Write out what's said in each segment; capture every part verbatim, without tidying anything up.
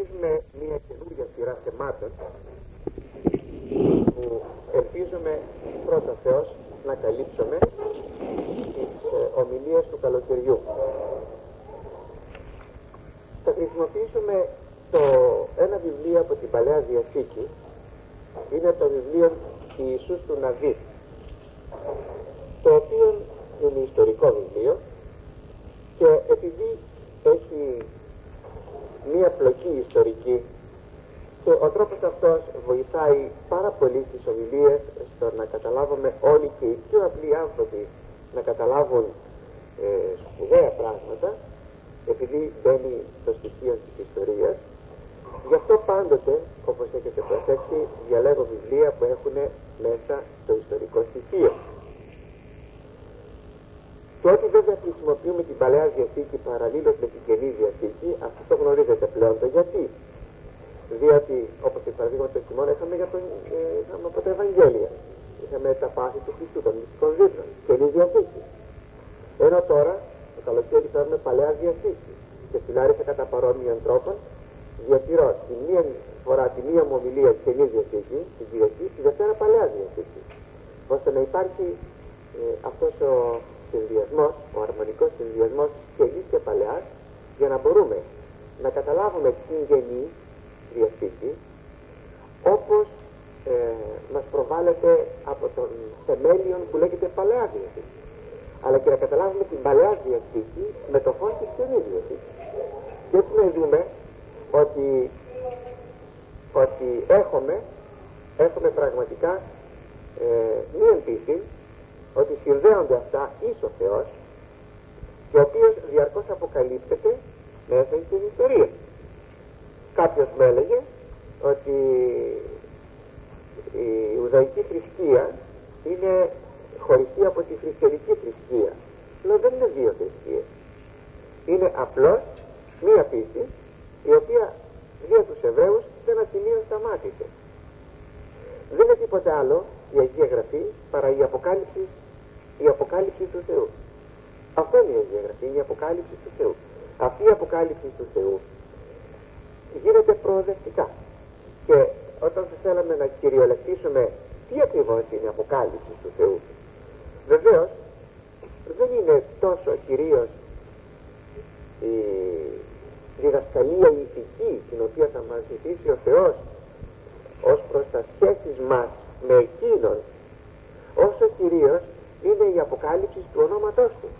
συνεχίζουμε μια καινούργια σειρά θεμάτων που ελπίζουμε πρώτα Θεός να καλύψουμε τις ε, ομιλίες του καλοκαιριού. Θα χρησιμοποιήσουμε το ένα βιβλίο από την Παλαιά Διαθήκη. Είναι το βιβλίο Ιησούς του Ναβί, το οποίο είναι ιστορικό βιβλίο και επειδή έχει μία πλοκή ιστορική και ο τρόπος αυτός βοηθάει πάρα πολύ στις ομιλίες στο να καταλάβουμε όλοι και οι πιο απλοί άνθρωποι να καταλάβουν ε, σπουδαία πράγματα, επειδή μπαίνει στο στοιχείο της ιστορίας. Γι' αυτό πάντοτε, όπως έχετε προσέξει, διαλέγω βιβλία που έχουν μέσα το ιστορικό στοιχείο. Και ότι βέβαια χρησιμοποιούμε την Παλαιά Διαθήκη παραλλήλως με την Καινή Διαθήκη, αυτό το γνωρίζετε πλέον το γιατί. Διότι, όπως για παραδείγμα το χειμώνα είχαμε, για τον, ε, είχαμε από τα Ευαγγέλια, είχαμε τα πάθη του Χριστού, των μυστικών βίβλων, Καινή Διαθήκη. Ενώ τώρα, το καλοκαίρι θα έχουμε Παλαιά Διαθήκη και στην Άρισα κατά παρόμοιων τρόπων διατηρώ τη μία φορά τη μία μου ομιλία της Καινής Διαθήκη, την Κυριακή, τη Δευτέρα Παλαιά Διαθήκη, ώστε να υπάρχει ε, αυτός ο συνδυασμός, ο αρμονικός συνδυασμός Καινής και Παλαιάς, για να μπορούμε να καταλάβουμε την Καινή Διαθήκη όπως ε, μας προβάλλεται από τον θεμέλιον που λέγεται Παλαιά Διαθήκη, αλλά και να καταλάβουμε την Παλαιά Διαθήκη με το φως της Καινής Διαθήκης. Και έτσι να δούμε ότι, ότι έχουμε, έχουμε πραγματικά ε, μία πίστη ότι συνδέονται αυτά εις ο Θεός, και ο οποίος διαρκώς αποκαλύπτεται μέσα στην ιστορία. Κάποιος με έλεγε ότι η Ιουδαϊκή θρησκεία είναι χωριστή από τη χριστιανική θρησκεία. Λέω, δεν είναι δύο θρησκείες. Είναι απλώς μία πίστη η οποία δια τους Εβραίους σε ένα σημείο σταμάτησε. Δεν είναι τίποτε άλλο η Αγία Γραφή παρά η αποκάλυψη, η αποκάλυψη του Θεού. Αυτό είναι η Αγία Γραφή, είναι η αποκάλυψη του Θεού. Αυτή η αποκάλυψη του Θεού γίνεται προοδευτικά. Και όταν θα θέλαμε να κυριολεκτήσουμε τι ακριβώς είναι η αποκάλυψη του Θεού, βεβαίως δεν είναι τόσο κυρίως η διδασκαλία ηθική την οποία θα μας ζητήσει ο Θεός ως προς τα σχέσεις μας με Εκείνον, όσο κυρίως είναι η αποκάλυψη του ονόματός Του.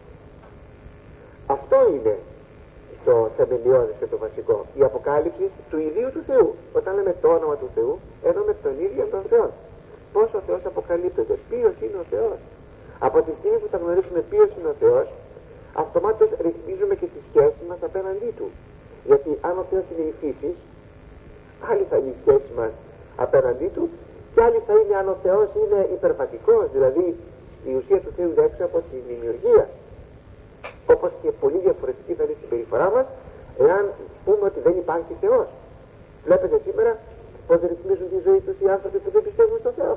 Αυτό είναι το θεμελιώδες και το βασικό, η αποκάλυψη του ιδίου του Θεού. Όταν λέμε το όνομα του Θεού, εννοούμε τον ίδιο τον Θεό. Πώς ο Θεός αποκαλύπτεται, ποιος είναι ο Θεός. Από τη στιγμή που θα γνωρίσουμε ποιος είναι ο Θεός, αυτομάτως ρυθμίζουμε και τη σχέση μας απέναντί Του. Γιατί αν ο Θεός είναι η φύση, άλλη θα είναι η σχέση μας απέναντί Του, και άλλη θα είναι αν ο Θεός είναι υπερβατικός, δηλαδή η ουσία του Θεού είναι έξω από τη δημιουργία. Όπως και πολύ διαφορετική θα είναι η συμπεριφορά μας εάν πούμε ότι δεν υπάρχει Θεός. Βλέπετε σήμερα πως ρυθμίζουν τη ζωή τους οι άνθρωποι που δεν πιστεύουν στον Θεό.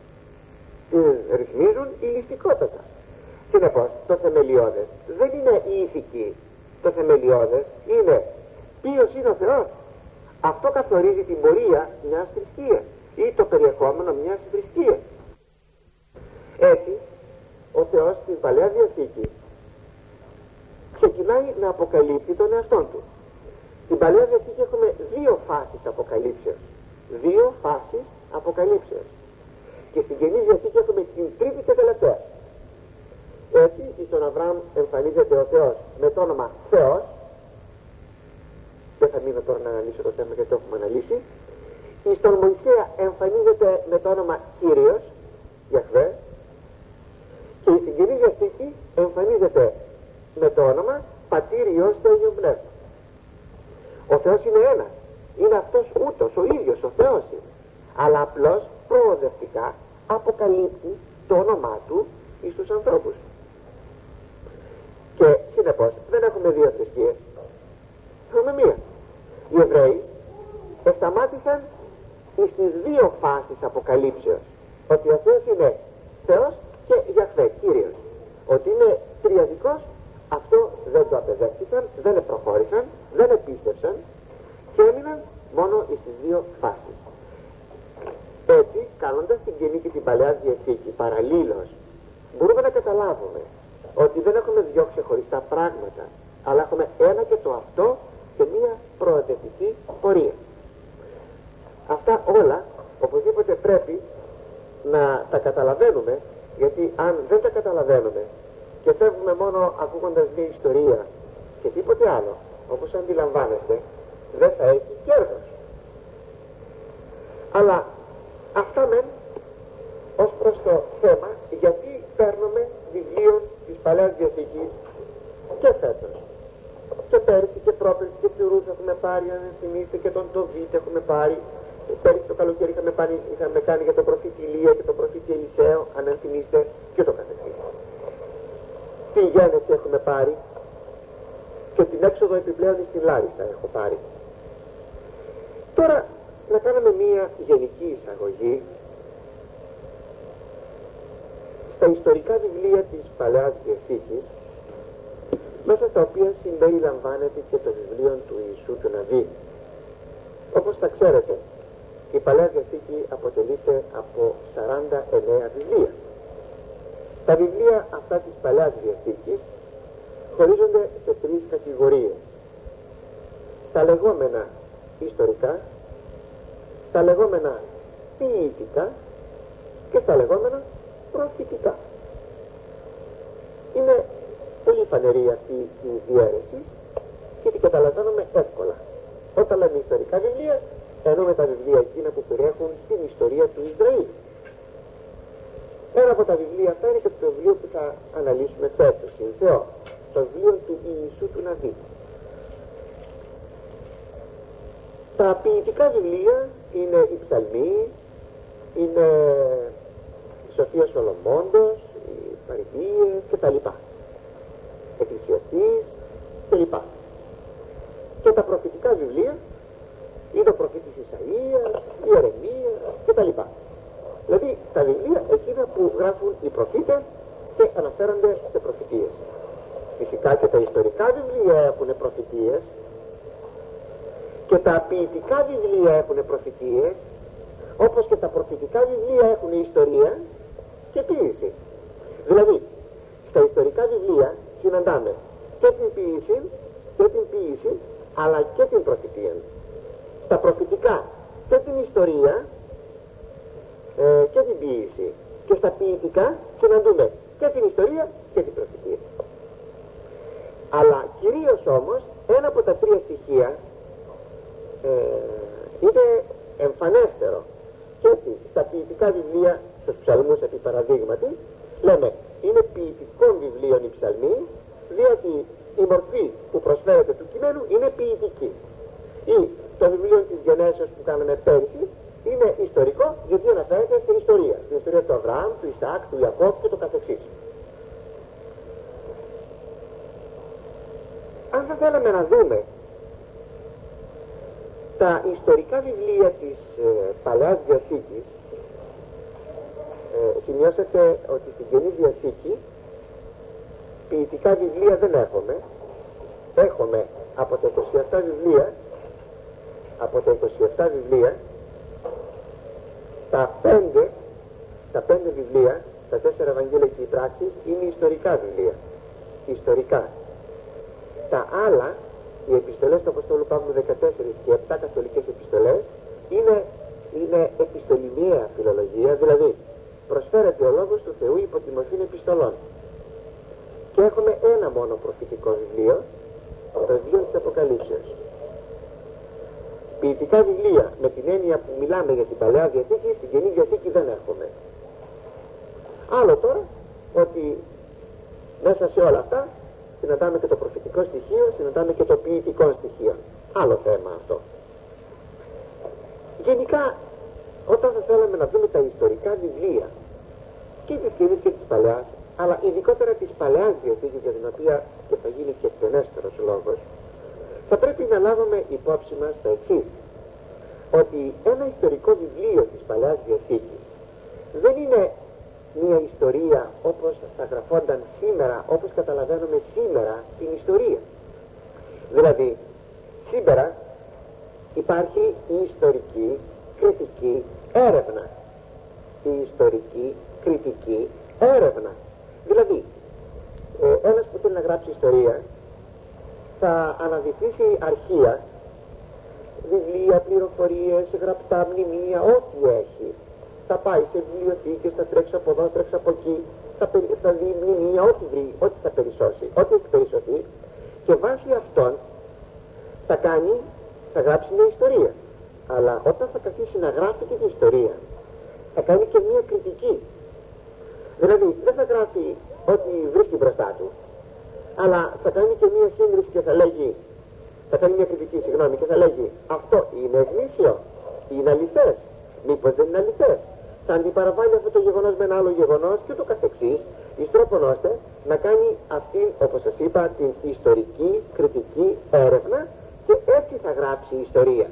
Ε, ρυθμίζουν ηλιστικότατα. Συνεπώς, το θεμελιώδες δεν είναι η ηθική. Το θεμελιώδες είναι ποιος είναι ο Θεός. Αυτό καθορίζει την πορεία μιας θρησκείας ή το περιεχόμενο μιας θρησκείας. Έτσι, ο Θεός στην Παλαιά Διαθήκη ξεκινάει να αποκαλύπτει τον εαυτόν Του. Στην Παλαιά Διαθήκη έχουμε δύο φάσεις αποκαλύψεως. Δύο φάσεις αποκαλύψεως. Και στην Καινή Διαθήκη έχουμε την τρίτη και τελευταία. Έτσι, στον Αβραάμ εμφανίζεται ο Θεός με το όνομα Θεός. Δεν θα μείνω τώρα να αναλύσω το θέμα γιατί το έχουμε αναλύσει. Στον Μωυσέα εμφανίζεται με το όνομα Κύριος, Ιαχβέ. Και στην Καινή Διαθήκη εμφανίζεται με το όνομα Πατήρ, Υιός και Άγιο Πνεύμα. Ο Θεός είναι ένας. Είναι αυτός ούτως, ο ίδιος ο Θεός είναι. Αλλά απλώς προοδευτικά αποκαλύπτει το όνομά Του εις τους ανθρώπους. Και συνεπώς δεν έχουμε δύο θρησκείες. Έχουμε μία. Οι Εβραίοι εσταμάτησαν στις δύο φάσεις αποκαλύψεως. Ότι ο Θεός είναι Θεός και Ιαχβέ, Κύριος. Ότι είναι τριαδικός, αυτό δεν το απεδέχτησαν, δεν προχώρησαν, δεν επίστευσαν και έμειναν μόνο στις δύο φάσεις. Έτσι, κάνοντας την Καινή και την Παλαιά Διαθήκη παραλλήλως, μπορούμε να καταλάβουμε ότι δεν έχουμε δυο ξεχωριστά πράγματα, αλλά έχουμε ένα και το αυτό σε μία προοδευτική πορεία. Αυτά όλα οπωσδήποτε πρέπει να τα καταλαβαίνουμε, γιατί αν δεν τα καταλαβαίνουμε και φεύγουμε μόνο ακούγοντας μία ιστορία και τίποτε άλλο, όπως αντιλαμβάνεστε, δεν θα έχει κέρδος. Αλλά αυτά μεν ως προς το θέμα γιατί παίρνουμε βιβλίων της Παλαιάς Διαθήκης και φέτος και πέρυσι και πρόπερσι και του Ρούθ έχουμε πάρει, αν θυμίστε, και τον Τοβίτ έχουμε πάρει. Πέρυσι το καλοκαίρι είχαμε, πάρει, είχαμε κάνει για τον προφήτη Ηλία και τον προφήτη Ελισαίο, αν θυμίστε, και το καθεξής. Τι γένεση έχουμε πάρει και την έξοδο επιπλέον στην Λάρισα έχω πάρει. Τώρα να κάνουμε μία γενική εισαγωγή στα ιστορικά βιβλία της Παλαιάς Διαθήκης, μέσα στα οποία συμπεριλαμβάνεται και το βιβλίο του Ιησού του Ναβί. Όπως τα ξέρετε, η Παλαιά Διαθήκη αποτελείται από σαράντα εννέα βιβλία. Τα βιβλία αυτά της Παλαιάς Διαθήκης χωρίζονται σε τρεις κατηγορίες: στα λεγόμενα ιστορικά, στα λεγόμενα ποιητικά και στα λεγόμενα προφητικά. Είναι πολύ φανερή αυτή η διαίρεση και την καταλαβαίνουμε εύκολα. Όταν λέμε ιστορικά βιβλία, εννοούμε τα βιβλία εκείνα που περιέχουν την ιστορία του Ισραήλ. Ένα από τα βιβλία αυτά είναι και το βιβλίο που θα αναλύσουμε φέτος, είναι Θεό, το βιβλίο του Ιησού του Ναβί. Τα ποιητικά βιβλία είναι οι ψαλμοί, είναι η Σοφία Σολομώντος, οι παροιμίες κτλ. Εκκλησιαστής κλπ. Και τα προφητικά βιβλία είναι ο προφήτης Ισαΐας, η Ιερεμία κτλ. Δηλαδή τα βιβλία εκείνα που γράφουν οι προφήτες και αναφέρονται σε προφητείες. Φυσικά και τα ιστορικά βιβλία έχουν προφητείες και τα ποιητικά βιβλία έχουν προφητείες, όπως και τα προφητικά βιβλία έχουν ιστορία και ποίηση. Δηλαδή στα ιστορικά βιβλία συναντάμε και την ποίηση και την ποίηση αλλά και την προφητεία. Στα προφητικά και την ιστορία ε, και την ποίηση, και στα ποιητικά συναντούμε και την ιστορία και την προφητεία. Αλλά κυρίως όμως ένα από τα τρία στοιχεία ε, είναι εμφανέστερο. Και έτσι στα ποιητικά βιβλία, στους ψαλμούς επί παραδείγματι, λέμε είναι ποιητικών βιβλίων οι ψαλμοί, διότι η μορφή που προσφέρεται του κειμένου είναι ποιητική. Ή το βιβλίο της Γενέσεως που κάναμε πέρυσι είναι ιστορικό, γιατί αναφέρεται στην ιστορία, στην ιστορία του Αβραάμ, του Ισαάκ, του Ιακώβ και το καθεξής. Αν θα θέλαμε να δούμε τα ιστορικά βιβλία της ε, Παλαιάς Διαθήκης, ε, σημειώσατε ότι στην Καινή Διαθήκη ποιητικά βιβλία δεν έχουμε. Έχουμε από τα είκοσι επτά βιβλία, από τα είκοσι επτά βιβλία, τα πέντε, τα πέντε βιβλία, τα τέσσερα Ευαγγέλια και οι πράξεις, είναι ιστορικά βιβλία. Ιστορικά. Τα άλλα, οι επιστολές του Αποστόλου Παύλου δεκατέσσερα και επτά καθολικές επιστολές, είναι, είναι επιστολημιαία φιλολογία, δηλαδή προσφέρεται ο λόγος του Θεού υπό τη μορφή επιστολών. Και έχουμε ένα μόνο προφητικό βιβλίο, το βιβλίο της Αποκαλύψεως. Ποιητικά βιβλία, με την έννοια που μιλάμε για την Παλαιά Διαθήκη, στην Καινή Διαθήκη δεν έχουμε. Άλλο τώρα, ότι μέσα σε όλα αυτά συναντάμε και το προφητικό στοιχείο, συναντάμε και το ποιητικό στοιχείο. Άλλο θέμα αυτό. Γενικά, όταν θα θέλαμε να δούμε τα ιστορικά βιβλία και της Καινής και της Παλαιάς, αλλά ειδικότερα της Παλαιάς Διαθήκης, για την οποία και θα γίνει και εκτενέστερος λόγος, θα πρέπει να λάβουμε υπόψη μας τα εξής: ότι ένα ιστορικό βιβλίο της Παλαιάς Διαθήκης δεν είναι μια ιστορία όπως θα γραφόνταν σήμερα, όπως καταλαβαίνουμε σήμερα την ιστορία. Δηλαδή σήμερα υπάρχει η ιστορική κριτική έρευνα. Η ιστορική κριτική έρευνα. Δηλαδή, ε, ένας που θέλει να γράψει ιστορία θα αναδειχθεί αρχεία, βιβλία, πληροφορίες, γραπτά μνημεία, ό,τι έχει. Θα πάει σε βιβλιοθήκες, θα τρέξει από εδώ, θα τρέξει από εκεί, θα, περι, θα δει μνημεία, ό,τι βρει, ό,τι θα περισσώσει, ό,τι έχει περισσωθεί, και βάσει αυτών θα κάνει, θα γράψει μια ιστορία. Αλλά όταν θα καθίσει να γράφει και την ιστορία, θα κάνει και μια κριτική. Δηλαδή δεν θα γράφει ό,τι βρίσκει μπροστά του, αλλά θα κάνει και μια σύγκριση και θα λέγει, θα κάνει μια κριτική, συγγνώμη, και θα λέγει αυτό είναι γνήσιο, είναι αληθές, μήπως δεν είναι αληθές. Θα αντιπαραβάλει αυτό το γεγονός με ένα άλλο γεγονός και ούτω καθεξής, εις τρόπον ώστε να κάνει αυτήν, όπως σας είπα, την ιστορική κριτική έρευνα, και έτσι θα γράψει ιστορία.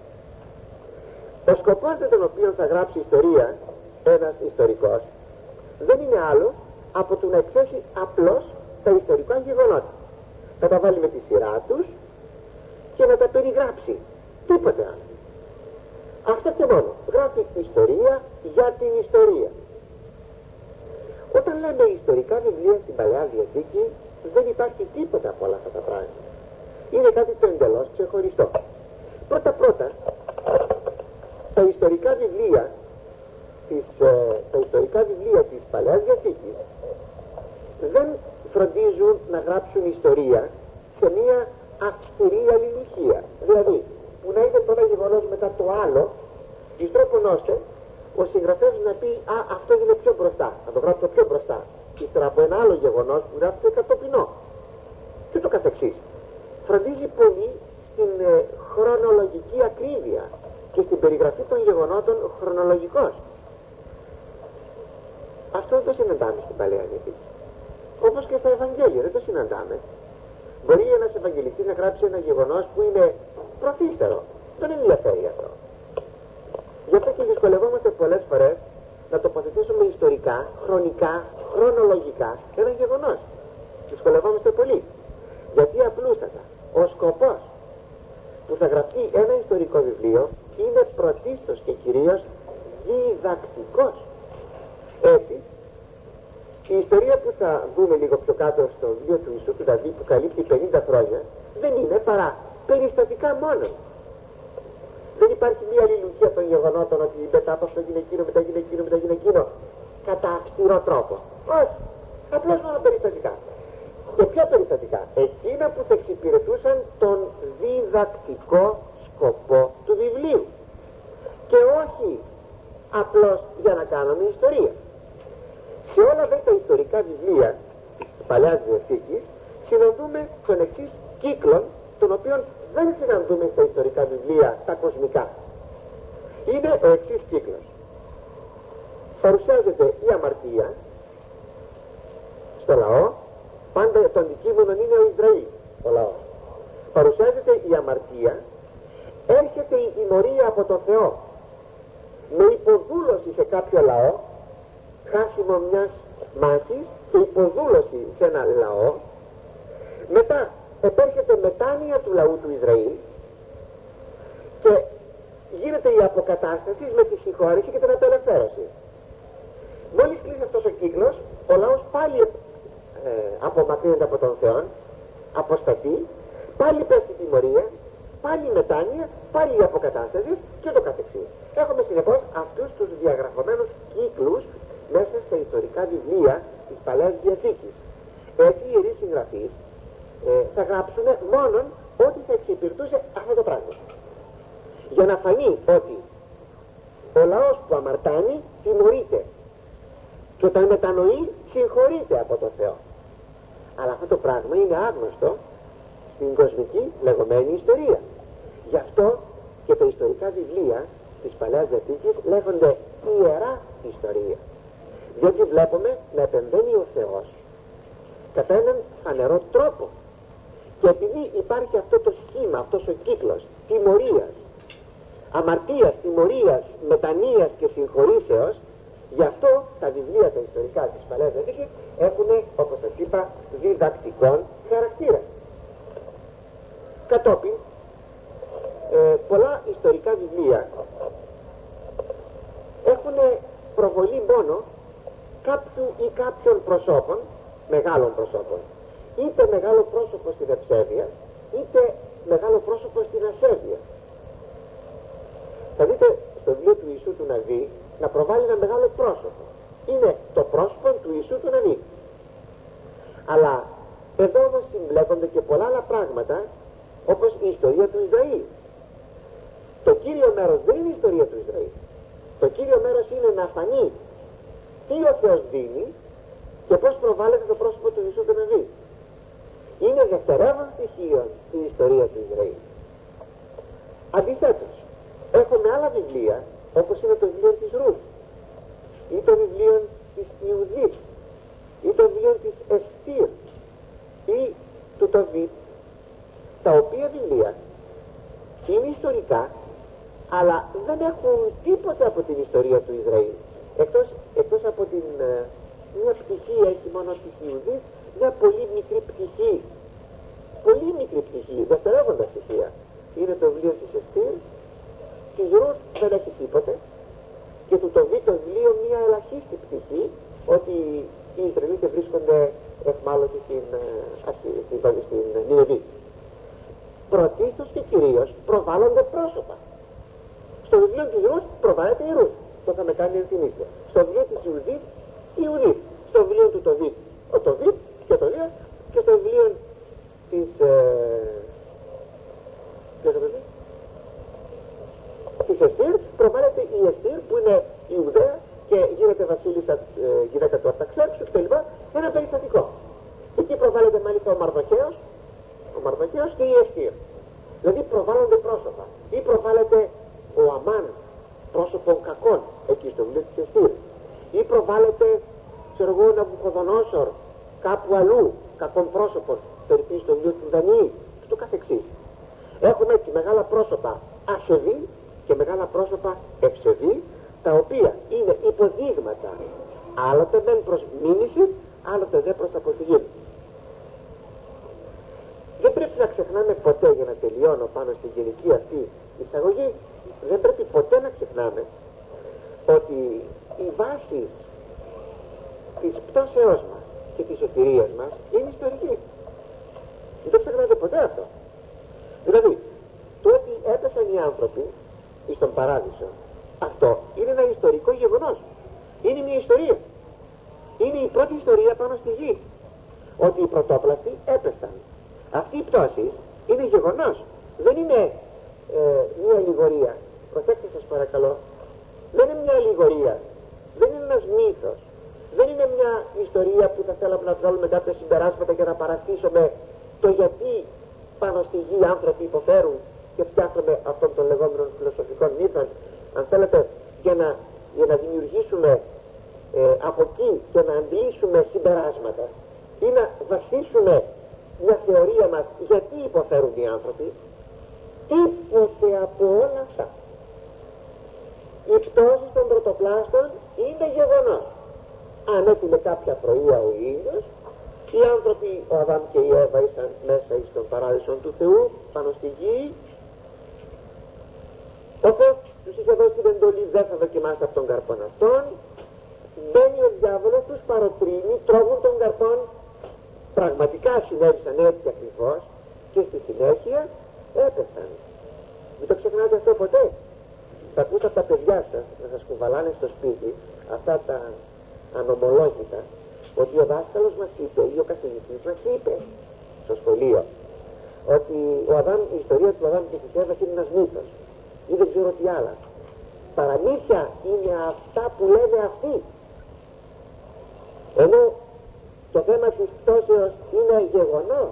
Ο σκοπός με τον οποίο θα γράψει ιστορία ένας ιστορικός δεν είναι άλλο από το να εκθέσει απλώς τα ιστορικά γεγονότα. Θα τα βάλει με τη σειρά τους και να τα περιγράψει. Τίποτε άλλο. Αυτό και μόνο. Γράφει ιστορία για την ιστορία. Όταν λέμε ιστορικά βιβλία στην Παλαιά Διαθήκη, δεν υπάρχει τίποτα από όλα αυτά τα πράγματα. Είναι κάτι το εντελώς ξεχωριστό. Πρώτα πρώτα, τα ιστορικά βιβλία της, ε, τα ιστορικά βιβλία της Παλαιάς Διαθήκης δεν φροντίζουν να γράψουν ιστορία σε μια αυστηρή αλληλουχία. Δηλαδή, που να είναι το ένα γεγονός μετά το άλλο, εις τρόπον ώστε ο συγγραφέας να πει «Α, αυτό είναι πιο μπροστά, θα το γράψω πιο μπροστά», ύστερα από ένα άλλο γεγονός που γράφεται κατοπινό. Και το καθεξής. Φροντίζει πολύ στην ε, χρονολογική ακρίβεια και στην περιγραφή των γεγονότων χρονολογικώς. Αυτό δεν το συναντάμε στην Παλαιά Διαθήκη. Όπως και στα Ευαγγέλια δεν το συναντάμε. Μπορεί ένας Ευαγγελιστής να γράψει ένα γεγονός που είναι προθύστερο. Δεν ενδιαφέρει αυτό. Γι' αυτό και δυσκολευόμαστε πολλές φορές να τοποθετήσουμε ιστορικά, χρονικά, χρονολογικά ένα γεγονός. Δυσκολευόμαστε πολύ. Γιατί απλούστατα ο σκοπός που θα γραφτεί ένα ιστορικό βιβλίο είναι πρωτίστως και κυρίως διδακτικός. Έτσι, η ιστορία που θα δούμε λίγο πιο κάτω στο βιβλίο του Ιησού του Δαβίδ, που καλύπτει πενήντα χρόνια, δεν είναι παρά περιστατικά μόνο. Δεν υπάρχει μια αλληλουχία των γεγονότων ότι μετά από αυτό γίνει εκείνο, μετά γίνει εκείνο, μετά γίνει εκείνο, κατά αυστηρό τρόπο. Όχι, απλώς μόνο περιστατικά. Και ποια περιστατικά? Εκείνα που θα εξυπηρετούσαν τον διδακτικό σκοπό του βιβλίου. Και όχι απλώς για να κάνουμε ιστορία. Σε όλα δε τα ιστορικά βιβλία της Παλαιάς Διαθήκης συναντούμε τον εξής κύκλο, τον οποίο δεν συναντούμε στα ιστορικά βιβλία τα κοσμικά. Είναι ο εξής κύκλος. Παρουσιάζεται η αμαρτία στο λαό, πάντα το αντικείμενο είναι ο Ισραήλ, ο λαός. Παρουσιάζεται η αμαρτία, έρχεται η τιμωρία από τον Θεό με υποδούλωση σε κάποιο λαό, χάσιμο μιας μάχης και υποδούλωση σε ένα λαό. Μετά επέρχεται μετάνοια του λαού του Ισραήλ και γίνεται η αποκατάσταση με τη συγχώρεση και την απελευθέρωση. Μόλις κλείσει αυτός ο κύκλος, ο λαός πάλι ε, απομακρύνεται από τον Θεό, αποστατεί, πάλι πέφτει τιμωρία, πάλι μετάνοια, πάλι αποκατάσταση και το καθεξής. Έχουμε συνεπώς αυτούς τους διαγραφωμένους κύκλους μέσα στα ιστορικά βιβλία της Παλαιάς Διαθήκης. Έτσι οι ιερείς συγγραφείς ε, θα γράψουν μόνον ό,τι θα εξυπηρετούσε αυτό το πράγμα. Για να φανεί ότι ο λαός που αμαρτάνει τιμωρείται και όταν μετανοεί συγχωρείται από τον Θεό. Αλλά αυτό το πράγμα είναι άγνωστο στην κοσμική λεγόμενη ιστορία. Γι' αυτό και τα ιστορικά βιβλία της Παλαιάς Διαθήκης λέγονται ιερά ιστορία. Διότι βλέπουμε να επεμβαίνει ο Θεός κατά έναν φανερό τρόπο. Και επειδή υπάρχει αυτό το σχήμα, αυτός ο κύκλος τιμωρίας, αμαρτίας, τιμωρίας, μετανοίας και συγχωρήσεως, γι' αυτό τα βιβλία τα ιστορικά της Παλαιάς Διαθήκης έχουν, όπως σας είπα, διδακτικών χαρακτήρα. Κατόπιν ε, πολλά ιστορικά βιβλία έχουν προβολή μόνο κάποιου ή κάποιων προσώπων, μεγάλων προσώπων, είτε μεγάλο πρόσωπο στην ευσέβεια είτε μεγάλο πρόσωπο στην ασέβεια. Θα δείτε στο βιβλίο του Ιησού του Ναβί να προβάλλει ένα μεγάλο πρόσωπο. Είναι το πρόσωπο του Ιησού του Ναβί. Αλλά εδώ όμως συμπλέκονται και πολλά άλλα πράγματα, όπως η ιστορία του Ισραήλ. Το κύριο μέρος δεν είναι η ιστορία του Ισραήλ. Το κύριο μέρος είναι να φανεί τι ο Θεός δίνει και πώς προβάλλεται το πρόσωπο του Ιησού του Ναβί. Είναι δευτερεύον στοιχείο στην ιστορία του Ισραήλ. Αντιθέτως, έχουμε άλλα βιβλία, όπως είναι το βιβλίο της Ρουθ ή το βιβλίο της Ιουδίτ ή το βιβλίο της Εστήρ ή του Τοβίτ, τα οποία βιβλία είναι ιστορικά, αλλά δεν έχουν τίποτα από την ιστορία του Ισραήλ, εκτός, εκτός από την ε, μια πτυχή έχει μόνο της Ιουδίτ, μια πολύ μικρή πτυχή, πολύ μικρή πτυχή, δευτερεύοντα στοιχεία. Είναι το βιβλίο της Εστήρ, της Ρουθ δεν έχει τίποτε, και του Τοβίτ το βιβλίο μια ελαχίστη πτυχή, ότι οι Ισραηλίτες βρίσκονται εχμάλωτοι στην, στην, στην, στην Νιωδή. Πρωτίστως και κυρίως προβάλλονται πρόσωπα. Στο βιβλίο της Ρουθ προβάλλεται η Ρουθ, το είχαμε κάνει ενθυμίστε. Στο βιβλίο της Ιουδίτ, η Ιουδίτ. Στο βιβλίο του Τοβίτ, ο Τοβίτ και ο Τοβίας, και στο βιβλίο της ε, της Εστήρ προβάλλεται η Εστήρ, που είναι Ιουδαία και γίνεται βασίλισσα, ε, γυναίκα του Αρταξέρξου κτλ. Ένα περιστατικό. Εκεί προβάλλεται μάλιστα ο Μαρδοχέος, ο Μαρδοχέος και η Εστήρ. Δηλαδή προβάλλονται πρόσωπα. Ή προβάλλεται ο Αμάν, πρόσωπο κακών, εκεί στο βιβλίο της Εστήρ. Ή προβάλλεται, ξέρω εγώ, ο Ναβουχοδονόσορ, κάπου αλλού, κακών πρόσωπων, περίπου στο βιβλίο του Δανιήλ και το καθεξής. Έχουμε έτσι μεγάλα πρόσωπα ασεβή και μεγάλα πρόσωπα ευσεβή, τα οποία είναι υποδείγματα, άλλοτε δεν προς μίμηση, άλλοτε δεν προς αποφυγή. Δεν πρέπει να ξεχνάμε ποτέ, για να τελειώνω πάνω στην γενική αυτή εισαγωγή, δεν πρέπει ποτέ να ξεχνάμε ότι οι βάσεις της πτώσεώς μας και της σωτηρίας μας είναι ιστορική. Δεν το ξεχνάτε ποτέ αυτό. Δηλαδή, το ότι έπεσαν οι άνθρωποι στον παράδεισο, αυτό είναι ένα ιστορικό γεγονός. Είναι μια ιστορία. Είναι η πρώτη ιστορία πάνω στη γη. Ότι οι πρωτόπλαστοι έπεσαν. Αυτή η πτώση είναι γεγονός. Δεν είναι ε, μια αλληγορία. Προσέξτε σας παρακαλώ. Δεν είναι μια αλληγορία. Δεν είναι ένας μύθος. Δεν είναι μια ιστορία που θα θέλαμε να βγάλουμε κάποια συμπεράσματα και να παραστήσουμε το γιατί πάνω στη γη οι άνθρωποι υποφέρουν και φτιάχνουμε αυτών των λεγόμενων φιλοσοφικών μύθων, αν θέλετε, για να, για να δημιουργήσουμε ε, από εκεί και να αντλήσουμε συμπεράσματα ή να βασίσουμε μια θεωρία μας γιατί υποφέρουν οι άνθρωποι. Τίποτε από όλα αυτά. Η πτώση των πρωτοπλάστων είναι γεγονός. Αν έτειλε κάποια πρωία ο ήλιος, οι άνθρωποι, ο Αδάμ και η Εύα, ήσαν μέσα στον παράδεισο του Θεού, πάνω στη γη. Ο Θεός τους είχε δώσει την εντολή, δεν θα δοκιμάσετε από τον καρπόν αυτόν. Μπαίνει ο διάβολος, τους παροτρύνει, τρώγουν τον καρπόν. Πραγματικά συνέβησαν έτσι ακριβώς και στη συνέχεια έπεσαν. Μην το ξεχνάτε αυτό ποτέ. Θα ακούτε από τα παιδιά σας να σας κουβαλάνε στο σπίτι αυτά τα ανομολόγητα, ότι ο δάσκαλος μας είπε ή ο καθηγητής μας είπε στο σχολείο ότι ο Αδάμ, η ιστορία του Αδάμ και της Εύας είναι ένας μύθος ή δεν ξέρω τι άλλα. Παραμύθια είναι αυτά που λένε αυτοί. Ενώ το θέμα της πτώσεως είναι γεγονός.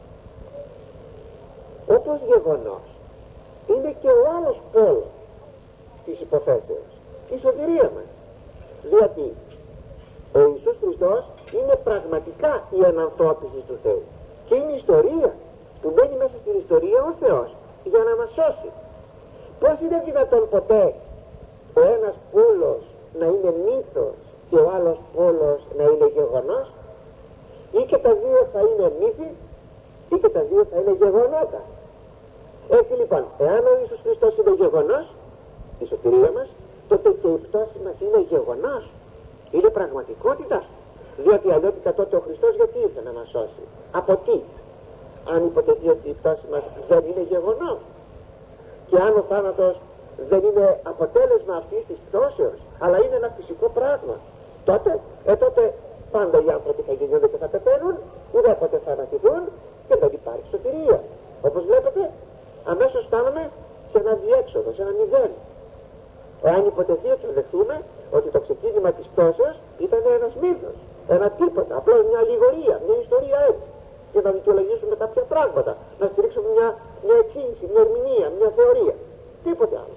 Όπως γεγονός είναι και ο άλλος πόλος της υποθέσεως, η σωτηρία μας. Διότι ο Ιησούς Χριστός είναι πραγματικά η ανανθρώπιση του Θεού και είναι η ιστορία που μπαίνει μέσα στην ιστορία ο Θεός για να μας σώσει. Πώς είναι δυνατόν ποτέ ο ένας πόλος να είναι μύθος και ο άλλος πόλος να είναι γεγονός? Ή και τα δύο θα είναι μύθοι ή και τα δύο θα είναι γεγονότα. Έτσι λοιπόν, εάν ο Ιησούς Χριστός είναι γεγονός, η σωτηρία μας, τότε και η πτώση μας είναι γεγονός, είναι πραγματικότητα. Διότι αλλιώτικα τότε ο Χριστός γιατί ήρθε να μας σώσει? Από τι? Αν υποτεθεί ότι η πτώση μας δεν είναι γεγονός, και αν ο θάνατος δεν είναι αποτέλεσμα αυτής της πτώσεως, αλλά είναι ένα φυσικό πράγμα, τότε, ε, τότε πάντα οι άνθρωποι θα γεννιούνται και θα πεθαίνουν, ουδέποτε θα ανατηθούν και δεν υπάρχει σωτηρία. Όπως βλέπετε, αμέσως φτάνουμε σε ένα διέξοδο, σε ένα μηδέν. Εάν υποτεθεί ότι θα δεχθούμε ότι το ξεκίνημα της πτώσεως ήταν ένας μύθος, ένα τίποτα, απλώς μια αλληγορία, μια ιστορία έτσι, και να δικαιολογήσουμε κάποια πράγματα, να στηρίξουμε μια, μια εξήγηση, μια ερμηνεία, μια θεωρία, τίποτε άλλο.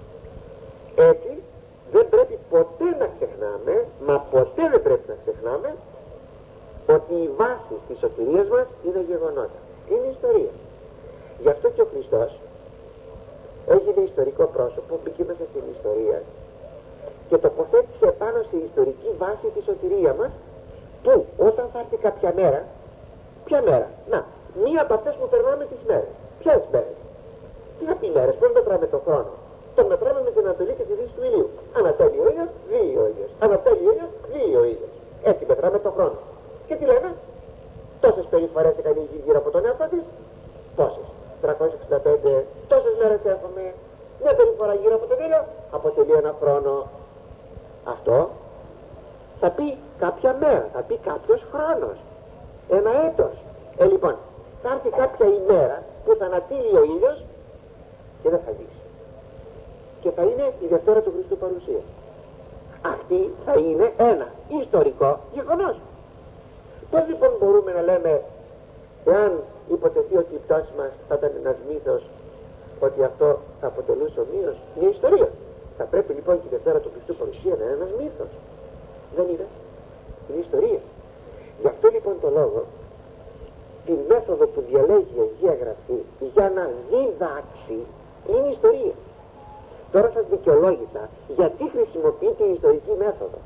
Έτσι δεν πρέπει ποτέ να ξεχνάμε, μα ποτέ δεν πρέπει να ξεχνάμε, ότι η βάση της σωτηρίας μας είναι γεγονότα, είναι ιστορία. Γι' αυτό και ο Χριστός έγινε ιστορικό πρόσωπο, μπήκε μέσα στην ιστορία και τοποθέτησε πάνω σε ιστορική βάση τη σωτηρία μας, που όταν θα έρθει κάποια μέρα, ποια μέρα? Να, μία από αυτές που περνάμε τις μέρες. Ποιες μέρες? Τι θα πει μέρες? Πώς μετράμε τον χρόνο? Τον μετράμε με την Ανατολή και τη Δύση του ηλίου. Ανατέλει ο ήλιος, δει ο ήλιος. Ανατέλει ο ήλιος, δει ο ήλιος. Έτσι μετράμε τον χρόνο. Και τι λέμε? Τόσες περιφορές έκανε η γη γύρω από τον εαυτό της. Πόσες? τριακόσιες εξήντα πέντε. Τόσες μέρες έχουμε. Μια περιφορά γύρω από τον ήλιο αποτελεί ένα χρόνο. Αυτό θα πει κάποια μέρα, θα πει κάποιος χρόνος, ένα έτος. Ε, λοιπόν, θα έρθει κάποια ημέρα που θα ανατείλει ο ήλιος και δεν θα δύσει. Και θα είναι η Δευτέρα του Χριστού παρουσία. Αυτή θα είναι ένα ιστορικό γεγονός. Πώς λοιπόν μπορούμε να λέμε, εάν υποτεθεί ότι η πτώση μας θα ήταν ένας μύθος, ότι αυτό θα αποτελούσε ομοίως μια ιστορία? Θα πρέπει λοιπόν και η Δευτέρα του Χριστού παρουσία να είναι ένας μύθος. Δεν είναι. Είναι ιστορία. Γι' αυτό λοιπόν το λόγο, την μέθοδο που διαλέγει η Αγία Γραφή για να διδάξει είναι ιστορία. Τώρα σας δικαιολόγησα γιατί χρησιμοποιεί την ιστορική μέθοδο.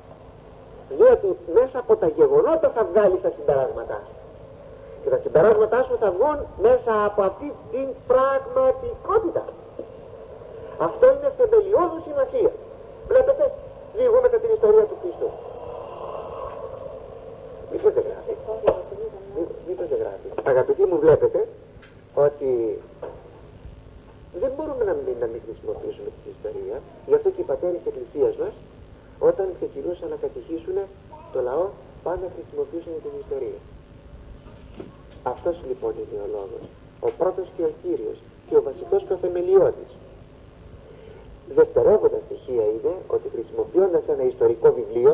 Διότι μέσα από τα γεγονότα θα βγάλεις τα συμπεράσματά σου. Και τα συμπεράσματά σου θα βγουν μέσα από αυτή την πραγματικότητα. Αυτό είναι θεμελιώδους σημασία. Βλέπετε, διηγούμεθα την ιστορία του Χριστού. Μήπως δεν γράφει. Μήπως δεν γράφει. Αγαπητοί μου, βλέπετε ότι δεν μπορούμε να μην, να μην χρησιμοποιήσουμε την ιστορία. Γι' αυτό και οι πατέρες της Εκκλησίας μας, όταν ξεκινούσαν να κατηχήσουν το λαό, πάντα χρησιμοποιούσαν την ιστορία. Αυτός λοιπόν είναι ο λόγος. Ο πρώτος και ο κύριος και ο βασικός και ο θεμελιώδης. Δευτερεύοντα στοιχεία είναι ότι χρησιμοποιώντας ένα ιστορικό βιβλίο,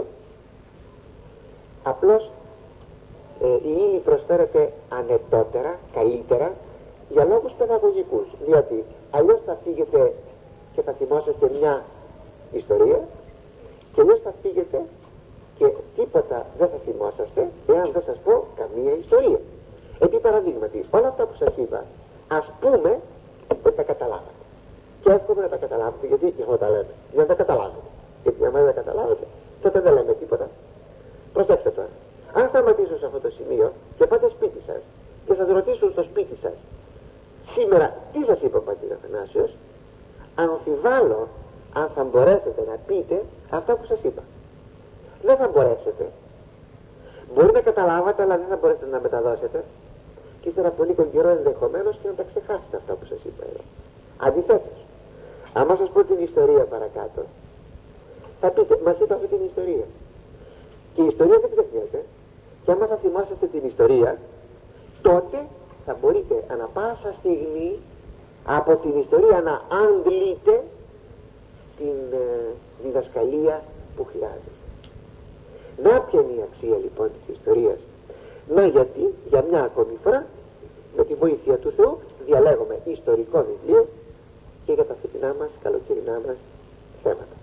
απλώς ε, η ύλη προσφέρεται ανετότερα, καλύτερα, για λόγους παιδαγωγικούς. Διότι αλλιώς θα φύγετε και θα θυμόσαστε μια ιστορία, και αλλιώς θα φύγετε και τίποτα δεν θα θυμόσαστε εάν δεν σας πω καμία ιστορία. Επί παραδείγματι, όλα αυτά που σας είπα, ας πούμε ότι τα καταλάβατε. Και εύχομαι να τα καταλάβετε, γιατί γι' αυτό τα λέμε. Για να τα καταλάβετε. Γιατί αν δεν τα καταλάβετε, τότε δεν λέμε τίποτα. Προσέξτε τώρα. Αν σταματήσω σε αυτό το σημείο και πάτε σπίτι σας και σας ρωτήσουν στο σπίτι σας, σήμερα τι σας είπε ο πατήρ Αθανάσιος, αμφιβάλλω αν θα μπορέσετε να πείτε αυτά που σας είπα. Δεν θα μπορέσετε. Μπορεί να καταλάβατε, αλλά δεν θα μπορέσετε να μεταδώσετε. Και ύστερα από λίγο καιρό ενδεχομένως και να τα ξεχάσετε αυτά που σας είπα εδώ. Αντιθέτως, άμα σας πω την ιστορία παρακάτω, θα πείτε, μας είπε αυτή την ιστορία. Και η ιστορία δεν ξεχνιέται. Και άμα θα θυμάσαστε την ιστορία, τότε θα μπορείτε ανα πάσα στιγμή από την ιστορία να αντλείτε την ε, διδασκαλία που χρειάζεστε. Να ποια είναι η αξία λοιπόν της ιστορίας? Να γιατί για μια ακόμη φορά με τη βοήθεια του Θεού διαλέγουμε ιστορικό βιβλίο και για τα φετινά μας, καλοκαιρινά μας θέματα.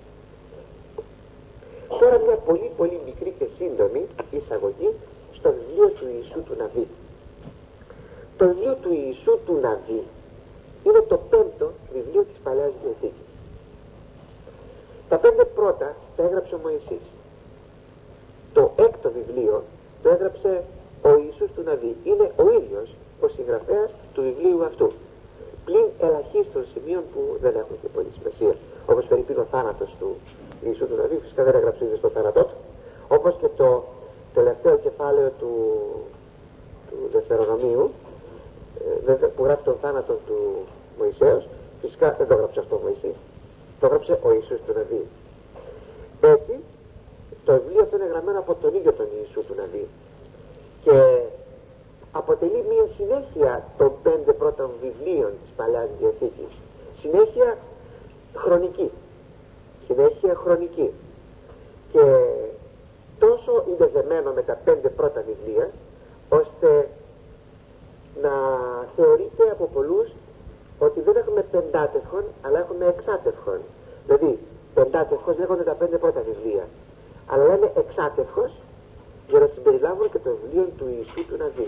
Τώρα μια πολύ πολύ μικρή και σύντομη εισαγωγή στο βιβλίο του Ιησού του Ναβί. Το βιβλίο του Ιησού του Ναβί είναι το πέμπτο βιβλίο της Παλαιάς Διαθήκης. Τα πέντε πρώτα τα έγραψε ο Μωυσής. Το έκτο βιβλίο το έγραψε ο Ιησούς του Ναβί. Είναι ο ίδιος ο συγγραφέας του βιβλίου αυτού. πλην ελαχίστων σημείων που δεν έχουν και πολύ σημασία, όπως περίπου ο θάνατος του Ιησού του Ναβί, φυσικά δεν έγραψε ήδη στο θάνατό του, όπως και το τελευταίο κεφάλαιο του, του Δευτερονομίου ε, που γράφει τον θάνατο του Μωυσέως, φυσικά δεν το έγραψε αυτό ο Μωυσής, το έγραψε ο Ιησούς του Ναβί. Έτσι το βιβλίο αυτό είναι γραμμένο από τον ίδιο τον Ιησού του Ναβί και αποτελεί μια συνέχεια των πέντε πρώτων βιβλίων της Παλαιάς Διαθήκης, συνέχεια χρονική, συνέχεια χρονική, και τόσο είναι δεμένο με τα πέντε πρώτα βιβλία ώστε να θεωρείται από πολλούς ότι δεν έχουμε πεντάτευχον αλλά έχουμε εξάτευχον. Δηλαδή πεντάτευχος λέγονται τα πέντε πρώτα βιβλία, αλλά λένε εξάτευχος για να συμπεριλάβουν και το βιβλίο του Ιησού του Ναβί.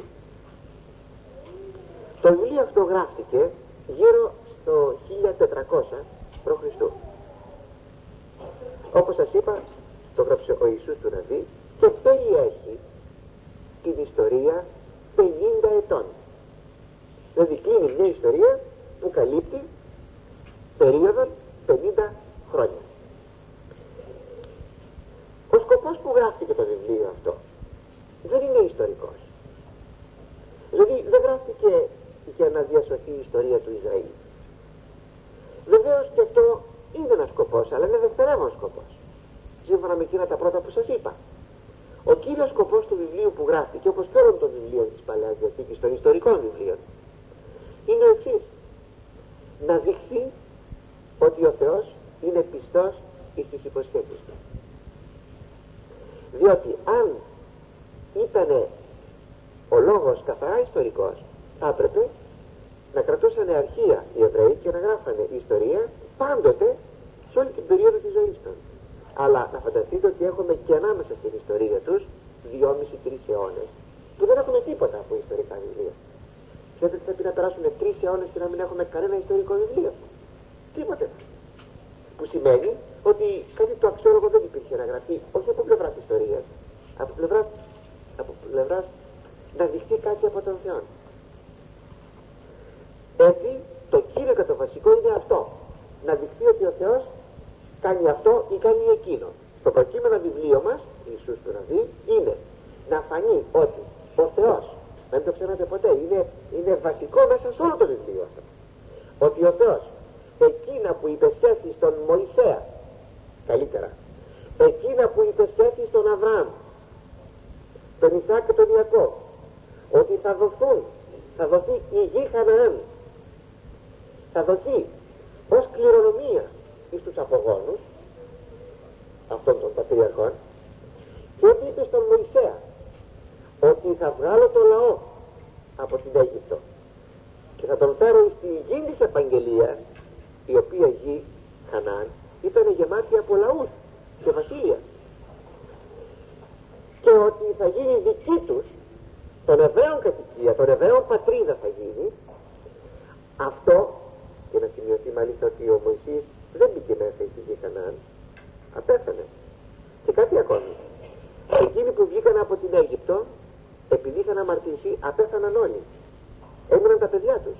Το βιβλίο αυτό γράφτηκε γύρω στο χίλια τετρακόσια προ Χριστού. Όπως σας είπα, το γράψε ο Ιησούς του Ναβί και περιέχει την ιστορία πενήντα ετών. Δηλαδή κλείνει μια ιστορία που καλύπτει περίοδο πενήντα χρόνια. Ο σκοπός που γράφτηκε το βιβλίο αυτό δεν είναι ιστορικός. Δηλαδή δεν γράφτηκε για να διασωθεί η ιστορία του Ισραήλ. Βεβαίως και αυτό είναι ένας σκοπός, αλλά είναι δευτερεύον σκοπός, σύμφωνα με εκείνα τα πρώτα που σας είπα. Ο κύριος σκοπός του βιβλίου που γράφτηκε, όπως και όλων των βιβλίων της Παλαιάς Διαθήκης, των ιστορικών βιβλίων, είναι ο εξής: να δειχθεί ότι ο Θεός είναι πιστός στις υποσχέσεις του. Διότι αν ήταν ο λόγος καθαρά ιστορικός, θα έπρεπε να κρατούσαν αρχεία οι Εβραίοι και να γράφανε ιστορία πάντοτε σε όλη την περίοδο της ζωής τους. Αλλά να φανταστείτε ότι έχουμε και ανάμεσα στην ιστορία τους δυόμισι τρεις αιώνες που δεν έχουμε τίποτα από ιστορικά βιβλία. Ξέρετε τι θα πει να περάσουν τρεις αιώνες και να μην έχουμε κανένα ιστορικό βιβλίο? Τίποτε. Που σημαίνει ότι κάτι το αξιόλογο δεν υπήρχε να γραφτεί, όχι από πλευράς ιστορίας, από πλευράς, από πλευράς να δειχτεί κάτι από τον Θεό. Έτσι το κύριο και το βασικό είναι αυτό, να δειχθεί ότι ο Θεός κάνει αυτό ή κάνει εκείνο. Το προκείμενο βιβλίο μας, Ιησούς του Ναβί, είναι να φανεί ότι ο Θεός, δεν το ξέρατε ποτέ, είναι, είναι βασικό μέσα σε όλο το βιβλίο αυτό, ότι ο Θεός εκείνα που υπεσχέθη στον Μωυσέα, καλύτερα, εκείνα που υπεσχέθη στον Αβραάμ, τον Ισάκ και τον Ιακώβ, ότι θα δοθούν, θα δοθεί η γη Χαναάν, θα δοθεί ως κληρονομία εις τους απογόνους αυτών των πατριαρχών, και ότι είπε στον Μωυσέα ότι θα βγάλω το λαό από την Αίγυπτο και θα τον φέρω στη γη της επαγγελίας, η οποία γη Χαναάν ήταν γεμάτη από λαούς και βασίλεια, και ότι θα γίνει δική τους, των Εβραίων κατοικία, των Εβραίων πατρίδα θα γίνει. Αυτό, και να σημειωθεί μάλιστα ότι ο Μωυσής δεν μπήκε μέσα στη γη Χαναάν, απέθανε. Και κάτι ακόμη, εκείνοι που βγήκαν από την Αίγυπτο, επειδή είχαν αμαρτήσει, απέθαναν όλοι, έμειναν τα παιδιά τους.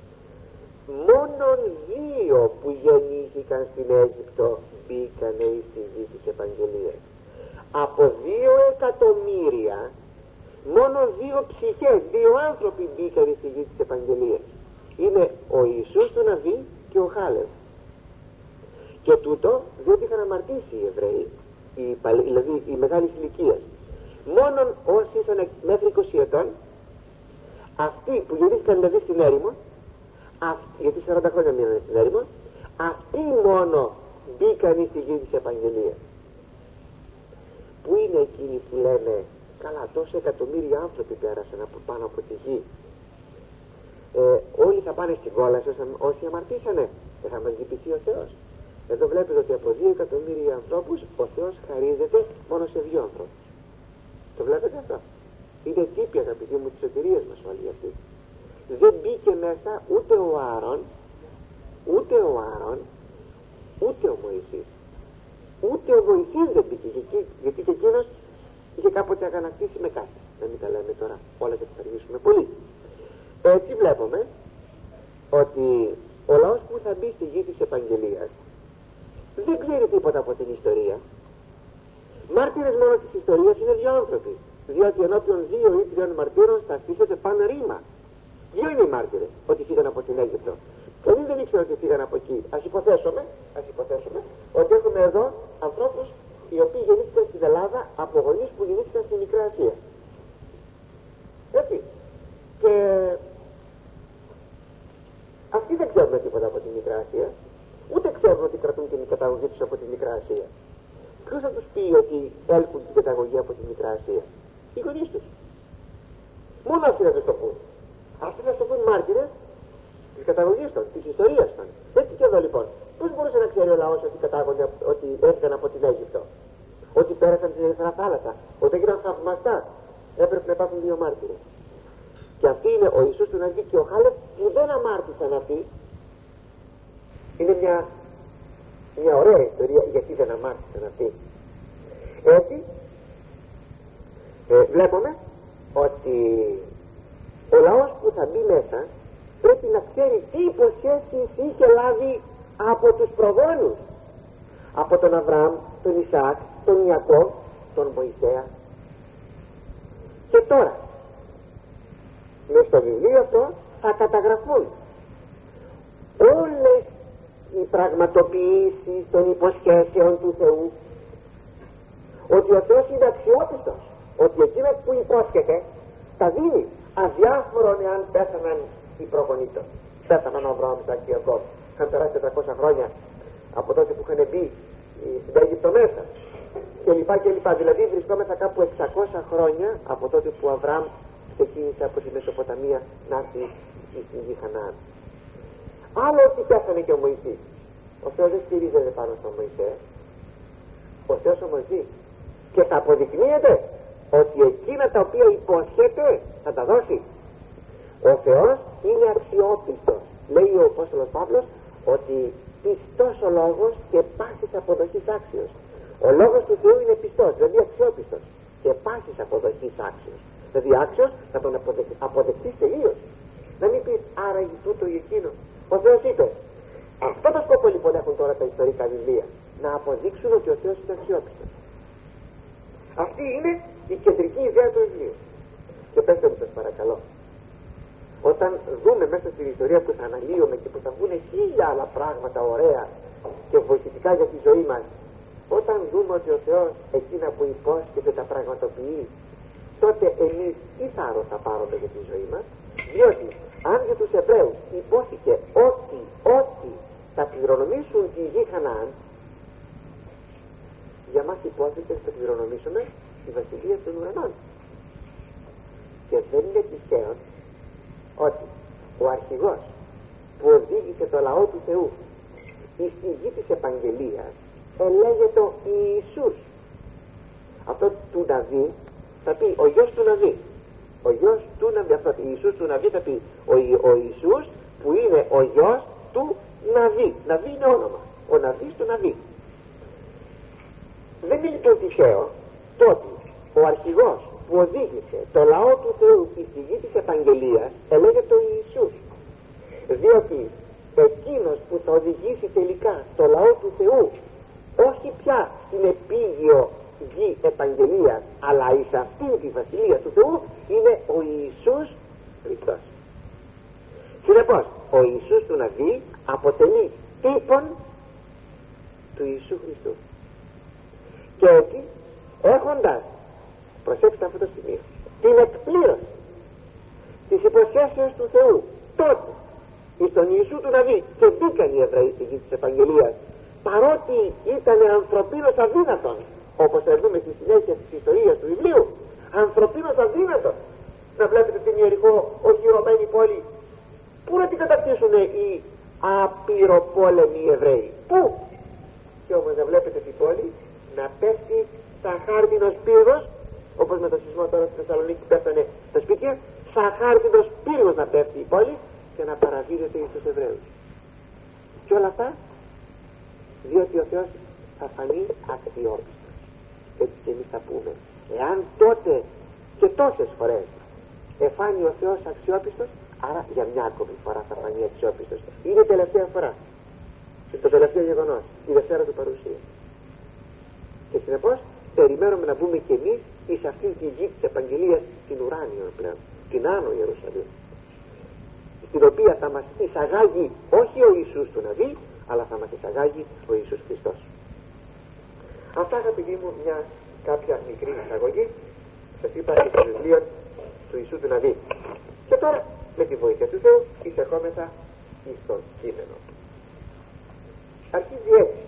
Μόνον δύο που γεννήθηκαν στην Αίγυπτο μπήκανε στη γη της επαγγελίας. Από δύο εκατομμύρια μόνο δύο ψυχές, δύο άνθρωποι μπήκαν στη γη της επαγγελίας. Είναι ο Ιησούς του Ναβί και ο Χάλευ. Και τούτο διότι είχαν αμαρτήσει οι Εβραίοι, οι, δηλαδή οι μεγάλης ηλικίας. Μόνον όσοι ήσαν μέχρι είκοσι ετών, αυτοί που γεννήθηκαν δηλαδή στην έρημο, αυτοί, γιατί σαράντα χρόνια μείνανε στην έρημο, αυτοί μόνο μπήκαν στη γη της επαγγελίας. Πού είναι εκείνοι που λένε, καλά, τόσα εκατομμύρια άνθρωποι πέρασαν από πάνω από τη γη, ε, όλοι θα πάνε στην κόλαση όσοι αμαρτήσανε, δεν θα μας λυπηθεί ο Θεός? Εδώ βλέπετε ότι από δύο εκατομμύρια ανθρώπους ο Θεός χαρίζεται μόνο σε δύο ανθρώπους. Το βλέπετε αυτό? Είναι τύπη, αγαπητοί μου, της σωτηρίας μας όλοι αυτοί. Δεν μπήκε μέσα ούτε ο Άρων, ούτε ο Άρων, ούτε ο Μωυσής. Ούτε ο Μωυσής δεν μπήκε, γιατί, γιατί και εκείνος είχε κάποτε αγανακτήσει με κάτι. Να μην τα λέμε τώρα όλα και θα αργήσουμε πολύ. Έτσι βλέπουμε ότι ο λαός που θα μπει στη γη της επαγγελίας δεν ξέρει τίποτα από την ιστορία. Μάρτυρες μόνο της ιστορίας είναι δύο άνθρωποι, διότι ενώπιον δύο ή τριών μαρτύρων σταθήσετε πάνε ρήμα. Δύο είναι οι μάρτυρες ότι φύγαν από την Αίγυπτο. Κανείς δεν ήξερε ότι φύγαν από εκεί. Ας υποθέσουμε, ας υποθέσουμε ότι έχουμε εδώ ανθρώπους οι οποίοι γεννήθηκαν στην Ελλάδα από γονείς που γεννήθηκαν στη Μικρά Ασία. Έτσι. Και αυτοί δεν ξέρουν τίποτα από τη Μικρά Ασία, ούτε ξέρουν ότι κρατούν την καταγωγή τους από τη Μικρά Ασία. Ποιος θα τους πει ότι έλκουν την καταγωγή από τη Μικρά Ασία? Οι γονείς τους. Μόνο αυτοί θα τους το πούν. Αυτοί θα τους το πούν μάρτυρες της καταγωγής των, της ιστορίας των. Έτσι και εδώ λοιπόν. Πώς μπορούσε να ξέρει ο λαός ότι κατάγονται, ότι έφυγαν από την Αίγυπτο, ότι πέρασαν την Ερυθρά Θάλασσα, ότι έγιναν θαυμαστά? Έπρεπε να υπάρχουν δύο μάρτυρες. Και αυτοί είναι ο Ιησούς του Ναζί και ο Χάλεφ, που δεν αμάρτησαν αυτοί. Είναι μια, μια ωραία ιστορία γιατί δεν αμάρτησαν αυτοί. Έτσι ε, βλέπουμε ότι ο λαός που θα μπει μέσα πρέπει να ξέρει τι υποσχέσεις είχε λάβει από τους προγόνους, από τον Αβραάμ, τον Ισαάκ, τον Ιακώβ, τον Μωυσέα. Και τώρα μες στο βιβλίο αυτό θα καταγραφούν όλες οι πραγματοποιήσεις των υποσχέσεων του Θεού, ότι ο Θεός είναι αξιόπιστος, ότι εκείνος που υπόσχεται τα δίνει, αδιάφορον εάν πέθαναν οι προγονείς του. Πέθαναν ο Αβραάμ, Ισαάκ και Ιακώβ, είχαν περάσει τετρακόσια χρόνια από τότε που είχαν μπει στην Αίγυπτο μέσα και λοιπά και λοιπά. Δηλαδή βρισκόμεθα κάπου εξακόσια χρόνια από τότε που ο Αβραάμ ξεκίνησε από τη Μεσοποταμία να έρθει στην γη Χαναάν. Άλλο ότι πέθανε και ο Μωυσής. Ο Θεός δεν στηρίζεται πάνω στον Μωυσέα. Ο Θεός όμως ζει. Και θα αποδεικνύεται ότι εκείνα τα οποία υποσχέται θα τα δώσει. Ο Θεός είναι αξιόπιστος. Λέει ο Απόστολος Παύλος ότι πιστός ο λόγος και πάσης αποδοχής άξιος. Ο λόγος του Θεού είναι πιστός, δηλαδή αξιόπιστος και πάσης αποδοχής άξιος. Δηλαδή άξιος θα τον αποδεχ... αποδεχτείς τελείως. Να μην πεις άρα ή τούτο ή εκείνο. Ο Θεός είπε. Αυτό το σκοπό λοιπόν έχουν τώρα τα ιστορικά βιβλία. Να αποδείξουν ότι ο Θεός είναι αξιόπιστος. Αυτή είναι η κεντρική ιδέα του βιβλίου. Και πέστε μου σας παρακαλώ, όταν δούμε μέσα στην ιστορία που θα αναλύουμε και που θα βγουν χίλια άλλα πράγματα ωραία και βοηθητικά για τη ζωή μας, όταν δούμε ότι ο Θεός εκείνα που υπόσχεται τα πραγματοποιεί, τότε εμείς τι θάρρος θα πάρουμε για τη ζωή μας? Διότι αν για τους Εβραίους υπόθηκε ότι, ότι θα κληρονομήσουν τη γη Χαναάν, για μας υπόθηκε θα κληρονομήσουμε τη βασιλεία των ουρανών. Και δεν είναι τυχαίο ότι ο αρχηγός που οδήγησε το λαό του Θεού στη γη της επαγγελίας ελέγεται ο Ιησούς. Αυτό του Ναβί θα πει ο γιος του Ναβί. Ο γιος του Ναβί, αυτό Ιησούς του Ναβί θα πει ο, ο Ιησούς που είναι ο γιος του Ναβί. Ναβί είναι όνομα. Ο Ναβίς του Ναβί. Δεν είναι λοιπόν τυχαίο το ότι ο αρχηγός που οδήγησε το λαό του Θεού στη γη της επαγγελίας ελέγεται ο Ιησούς. Διότι εκείνος που θα οδηγήσει τελικά το λαό του Θεού όχι πια στην επίγειο γη επαγγελίας αλλά εις αυτήν τη βασιλεία του Θεού είναι ο Ιησούς Χριστός. Συνεπώς ο Ιησούς του Ναβί αποτελεί τύπον του Ιησού Χριστού. Και έτσι έχοντας, προσέξτε αυτό το σημείο, την εκπλήρωση της υποσχέσεως του Θεού τότε εις τον Ιησού του Ναβί και μπήκαν οι Εβραίοι στη γη της επαγγελίας, παρότι ήταν ανθρωπίνος αδύνατον, όπως θα δούμε στη συνέχεια της ιστορίας του βιβλίου, ανθρωπίνος αδύνατον να βλέπετε την Ιεριχώ οχυρωμένη πόλη. Πού να την κατακτήσουν οι απειροπόλεμοι Εβραίοι? Πού? Και όμως να βλέπετε την πόλη να πέφτει σαν χάρτινος πύργος, όπως με το σεισμό τώρα στη Θεσσαλονίκη πέφτανε τα σπίτια, σαν χάρτινος πύργος να πέφτει η πόλη και να παραδίδεται εις τους Εβραίους. Και όλα αυτά διότι ο Θεός θα φανεί αξιόπιστος. Έτσι και εμείς θα πούμε, εάν τότε και τόσες φορές εφάνει ο Θεός αξιόπιστος, Άρα για μια ακόμη φορά θα φανεί αξιόπιστος. Είναι η τελευταία φορά, το τελευταίο γεγονός, η Δευτέρα του Παρουσία. Και συνεπώς περιμένουμε να μπούμε κι εμείς εις αυτήν τη γη της επαγγελίας, την ουράνιο πλέον, την Άνω Ιερουσαλήμ, στην οποία θα μας εισαγάγει όχι ο Ιησούς του Ναβί, αλλά θα μας εισαγάγει ο Ιησούς Χριστός. Αυτά, αγαπητοί μου, μια κάποια μικρή εισαγωγή, σας είπα, στο βιβλίο του Ιησού του Ναβί. Και τώρα, με τη βοήθεια του Θεού, εισερχόμεθα στο κείμενο. Αρχίζει έτσι.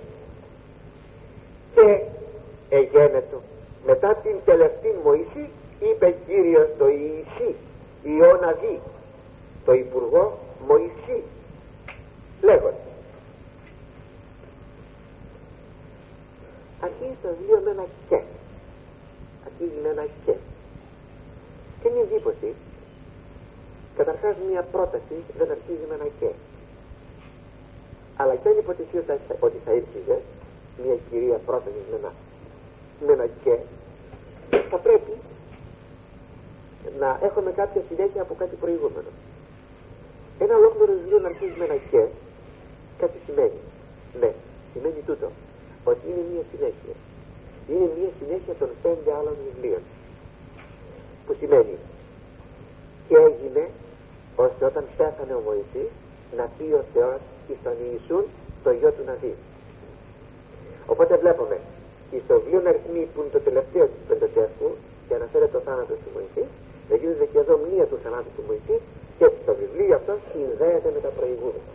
Και εγένετο, μετά την τελευταία Μωυσή, είπε Κύριος το Ιησύ, Ιωναβί, το Υπουργό Μωυσή, λέγοντας. Αρχίζει το βιβλίο με ένα και. Αρχίζει με ένα και. Και μια εντύπωση, καταρχάς μια πρόταση δεν αρχίζει με ένα και. Αλλά κι αν υποτιθεί ότι θα ήρχιζε μια κυρία πρόταση με ένα, με ένα και, θα πρέπει να έχουμε κάποια συνέχεια από κάτι προηγούμενο. Ένα ολόκληρο βιβλίο να αρχίζει με ένα και, κάτι σημαίνει. Ναι, σημαίνει τούτο, ότι είναι μια συνέχεια. Είναι μια συνέχεια των πέντε άλλων βιβλίων. Που σημαίνει, και έγινε ώστε όταν πέθανε ο Μωυσής να πει ο Θεός εις τον Ιησούν το γιο του Ναβί. Οπότε βλέπουμε στο βιβλίο Αριθμοί, που είναι το τελευταίο της Πεντατεύκου και αναφέρεται το θάνατο του Μωυσή, να γίνεται και εδώ μνήα του θανάτου του Μωυσή, και έτσι το βιβλίο αυτό συνδέεται με τα προηγούμενα.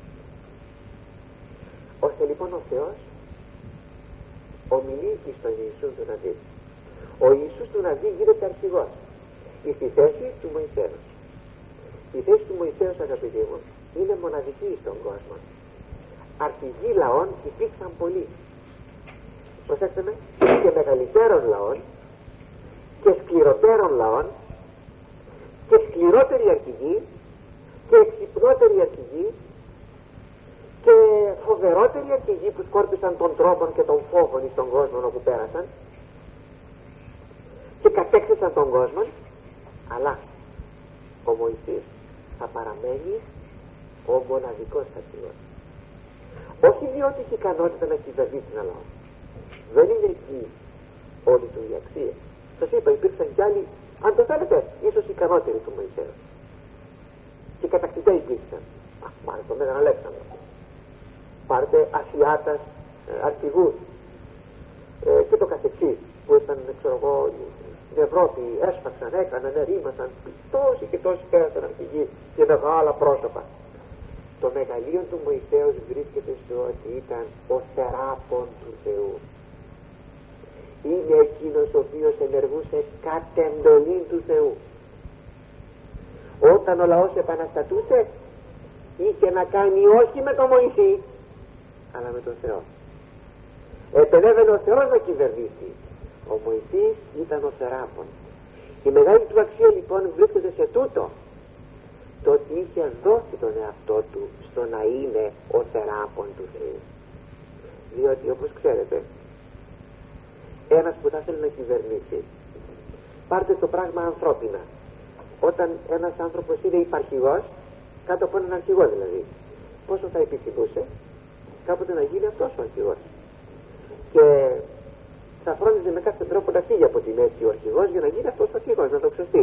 Ώστε λοιπόν ο Θεός ομιλεί εις τον Ιησούν του Ναβί. Ο Ιησούς του Ναβί γίνεται αρχηγός στη θέση του Μωυσέως. Η θέση του Μωυσέως, αγαπητοί μου, είναι μοναδική στον κόσμο. Αρχηγοί λαών υπήρξαν πολλοί. Προσέξτε με, και μεγαλύτερων λαών και σκληρότερων λαών και σκληρότεροι αρχηγοί και εξυπνότεροι αρχηγοί και φοβερότεροι αρχηγοί που σκόρπισαν των τρόπων και των φόβων στον κόσμο όπου πέρασαν και κατέκτησαν τον κόσμο, αλλά ο Μωυσής θα παραμένει ο μοναδικός αρχηγός. Όχι διότι έχει ικανότητα να κυβερνήσει ένα λαό. Δεν είναι εκεί όλη του η αξία. Σας είπα, υπήρξαν κι άλλοι, αν το θέλετε, ίσως ικανότεροι του Μωυσέως. Και κατακτητές υπήρξαν. Α, πάρε τον Μέγαν Αλέξανδρο. Πάρτε Ασιάτας ε, αρχηγούς ε, και το καθεξής, που ήταν, ξέρω εγώ, στην Ευρώπη, έσφαξαν, έκαναν, ερήμασαν, τόσοι και τόσοι πέρασαν αρχηγοί και μεγάλα πρόσωπα. Το μεγαλείο του Μωυσέως βρίσκεται στο ότι ήταν ο θεράπων του Θεού. Είναι εκείνος ο οποίος ενεργούσε κατ' εντολή του Θεού. Όταν ο λαός επαναστατούσε, είχε να κάνει όχι με τον Μωυσή, αλλά με τον Θεό. Επενέβαινε ο Θεός να κυβερνήσει. Ο Μωυσής ήταν ο θεράπων. Η μεγάλη του αξία λοιπόν βρίσκεται σε τούτο, το ότι είχε δώσει τον εαυτό του στο να είναι ο θεράπων του Θεού. Διότι όπως ξέρετε, ένας που θα θέλει να κυβερνήσει, πάρτε το πράγμα ανθρώπινα. Όταν ένας άνθρωπος είναι υπαρχηγός, κάτω από έναν αρχηγό δηλαδή, πόσο θα επιθυμούσε κάποτε να γίνει αυτός ο αρχηγός. Και θα φρόντιζε με κάθε τρόπο να φύγει από τη μέση ο αρχηγός για να γίνει αυτός ο αρχηγός, να το ξεστεί.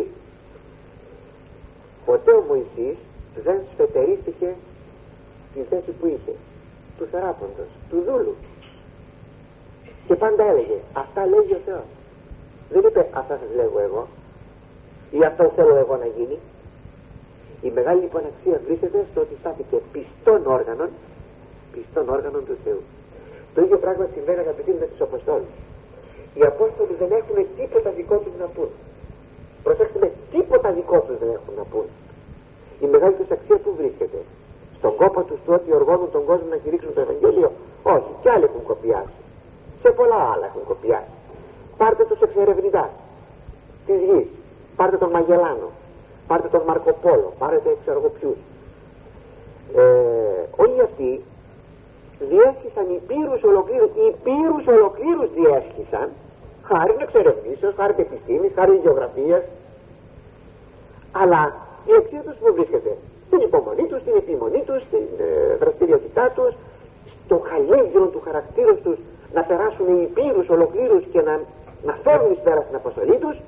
Ποτέ ο Μωυσής δεν σφετερίστηκε στη θέση που είχε, του θεράποντος, του δούλου. Και πάντα έλεγε, αυτά λέγει ο Θεός. Δεν είπε, αυτά σας λέγω εγώ, ή αυτό θέλω εγώ να γίνει. Η μεγάλη λοιπόν αξία βρίσκεται στο ότι στάθηκε πιστών όργανων, πιστών όργανων του Θεού. Το ίδιο πράγμα συμβαίνει, αγαπητοί, με τους Αποστόλους. Οι Απόστολοι δεν έχουν τίποτα δικό τους να πούν. Προσέξτε με, τίποτα δικό τους δεν έχουν να πούν. Η μεγάλη τους αξία που βρίσκεται? Στον κόπο τους του ότι οργώνουν τον κόσμο να κηρύξουν το Ευαγγέλιο? Όχι, κι άλλοι έχουν κοπιάσει. Σε πολλά άλλα έχουν κοπιάσει. Πάρτε τους εξερευνητάς της γης, πάρτε τον Μαγελάνο, πάρτε τον Μαρκοπόλο, πάρτε ξέρω εγώ ποιους. Ε, όλοι αυτοί διέσχισαν υπήρους ολοκλήρους, υπήρους ολοκλήρους διέσχισαν, χάρη εξερευνήσεως, χάρη επιστήμης, χάρη γεωγραφίας, αλλά Η αξία τους που βρίσκεται στην υπομονή τους, στην επιμονή τους, στην ε, δραστηριότητά τους, στο χαλίγυρο του χαρακτήρα τους να περάσουν υπήρους ολοκλήρους και να, να φέρουν εις πέρα στην αποστολή τους.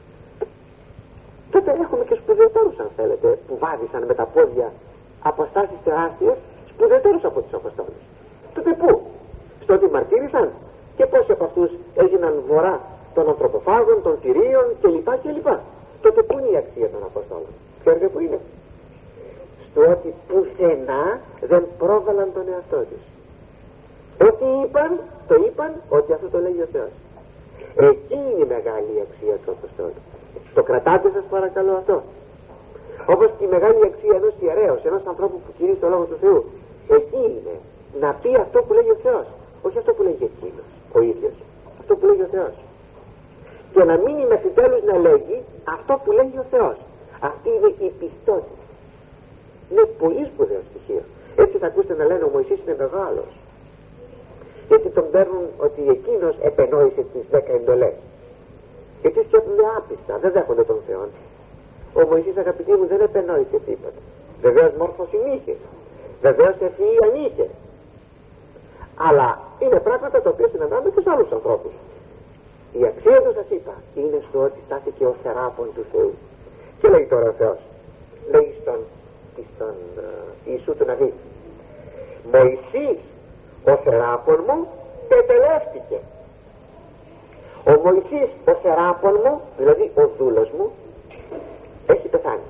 Τότε έχουμε και σπουδαιότερους, αν θέλετε, που βάδιζαν με τα πόδια αποστάσεις τεράστιες, σπουδαιότερους από τους Αποστόλους. Τότε πού? Στο ότι μαρτύρησαν, και πόσοι από αυτούς έγιναν βορρά των ανθρωποφάγων, των θηρίων κλπ. κλπ. Τότε πού είναι η αξία των Αποστόλων? Ξέρετε πού είναι? Στο ότι πουθενά δεν πρόβαλαν τον εαυτό τους. Ό,τι είπαν, το είπαν ότι αυτό το λέει ο Θεός. Εκεί είναι η μεγάλη αξία του Αποστόλου. Το κρατάτε σας παρακαλώ αυτό. Όπως και η μεγάλη αξία ενός ιερέως, ενός ανθρώπου που κηρύσσει το Λόγο του Θεού. Εκεί είναι να πει αυτό που λέγει ο Θεός, όχι αυτό που λέγει εκείνος ο ίδιος, αυτό που λέγει ο Θεός. Και να μείνει μέχρι τέλους να λέγει αυτό που λέγει ο Θεός. Αυτή είναι η πιστότητα. Είναι πολύ σπουδαίο στοιχείο. Έτσι θα ακούσετε να λένε ο Μωυσής είναι μεγάλος, γιατί τον παίρνουν ότι εκείνος επενόησε τις δέκα εντολές. Γιατί σκέφτονται άπιστα, δεν δέχονται τον Θεό. Ο Μωυσής, αγαπητοί μου, δεν επενόησε τίποτα. Βεβαίως μόρφωση είχε, βεβαίως ευφυΐα είχε, αλλά είναι πράγματα τα οποία συναντάμε και σε άλλους ανθρώπους. Η αξία του, σας είπα, είναι στο ότι στάθηκε ο θεράπων του Θεού. Και λέει τώρα ο Θεός, λέει στον, στον uh, Ιησού του Ναβί, Μωυσής ο θεράπων μου πετελεύτηκε. Ο Μωυσής ο θεράπων μου, δηλαδή ο δούλος μου, έχει πεθάνει.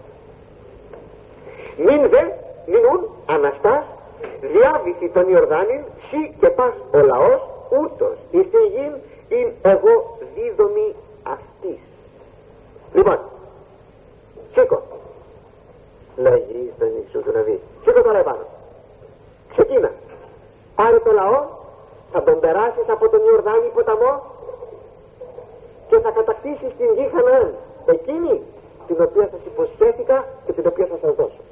Μην δε, μείνουν αναστάς, διάβηθη τον Ιορδάνην, σι και πας ο λαός, ούτως εις τη γην ειν εγώ δίδομη αυτής. Λοιπόν, σήκω, λέγει στον Ιησού του Ναβί, σήκω τώρα επάνω, ξεκίνα, πάρε το λαό, θα τον περάσεις από τον Ιορδάνη ποταμό και θα κατακτήσεις την γη Χαναάν, εκείνη την οποία σας υποσχέθηκα και την οποία θα σας δώσω.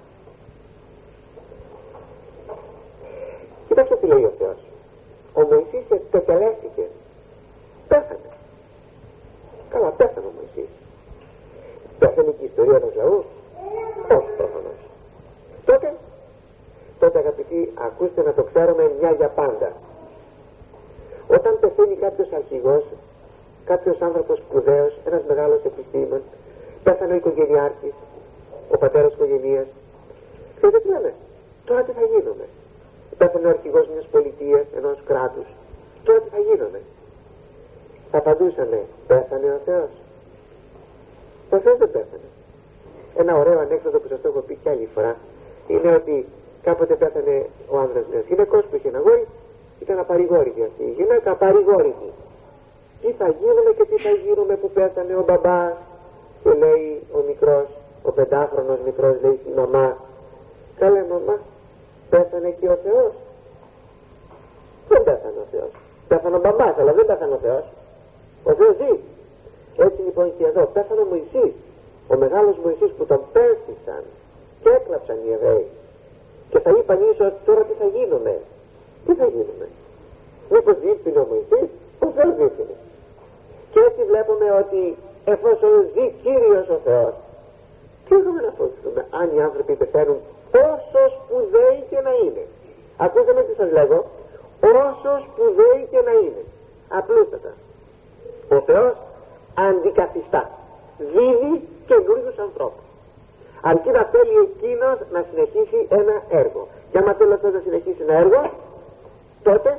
Κοιτάξτε τι λέει ο Θεός. Ο Μωυσής εκτελέστηκε. Πέθανε. Καλά, πέθανε ο Μωυσής. Πέθανε και η ιστορία ενός λαού? Όχι προφανώς. Τότε, τότε αγαπητοί, ακούστε να το ξέρουμε μια για πάντα. Όταν πεθαίνει κάποιος αρχηγός, κάποιος άνθρωπος σπουδαίος, ένας μεγάλος επιστήμον, πέθανε ο οικογενειάρχης, ο πατέρας οικογενείας, ξέρετε τι λένε? Τώρα τι θα γίνουμε? Πέθανε ο αρχηγός μιας πολιτείας, ενός κράτους, τώρα τι θα γίνουμε? Θα απαντούσανε, πέθανε ο Θεός? Ο Θεός δεν πέθανε. Ένα ωραίο ανέκδοτο που σας το έχω πει κι άλλη φορά είναι ότι κάποτε πέθανε ο άνδρας μιας γυναικός που είχε ένα γόρι, ήταν απαρηγόρητη αυτή η γυναίκα, απαρηγόρητη. Τι θα γίνουμε και τι θα γίνουμε που πέθανε ο μπαμπάς? Και λέει ο μικρός, ο πεντάχρονος μικρός, λέει στη μαμά, καλέ μαμά, πέθανε και ο Θεός? Δεν πέθανε ο Θεός. Πέθανε ο μπαμπάς, αλλά δεν πέθανε ο Θεός. Ο Θεός ζει. Έτσι λοιπόν και εδώ πέθανε ο Μωυσής, ο μεγάλος Μωυσής που τον πέστησαν και έκλαψαν οι Εβραίοι. Και θα είπαν ίσως τώρα τι θα γίνουμε? Τι θα γίνουμε? Μήπως διεύθυνε ο Μωυσής? Ο Θεός διεύθυνε. Και έτσι βλέπουμε ότι εφόσον ζει Κύριος ο Θεός, τι έχουμε να φοβηθούμε αν οι άνθρωποι πεθαίνουν, όσο σπουδαίοι και να είναι? Ακούστε με τι σας λέγω, όσο σπουδαίοι και να είναι, απλούστατα ο Θεός αντικαθιστά, δίδει καινούριους ανθρώπους, αρκεί να θέλει εκείνος να συνεχίσει ένα έργο. Και άμα θέλει αυτός να συνεχίσει ένα έργο, τότε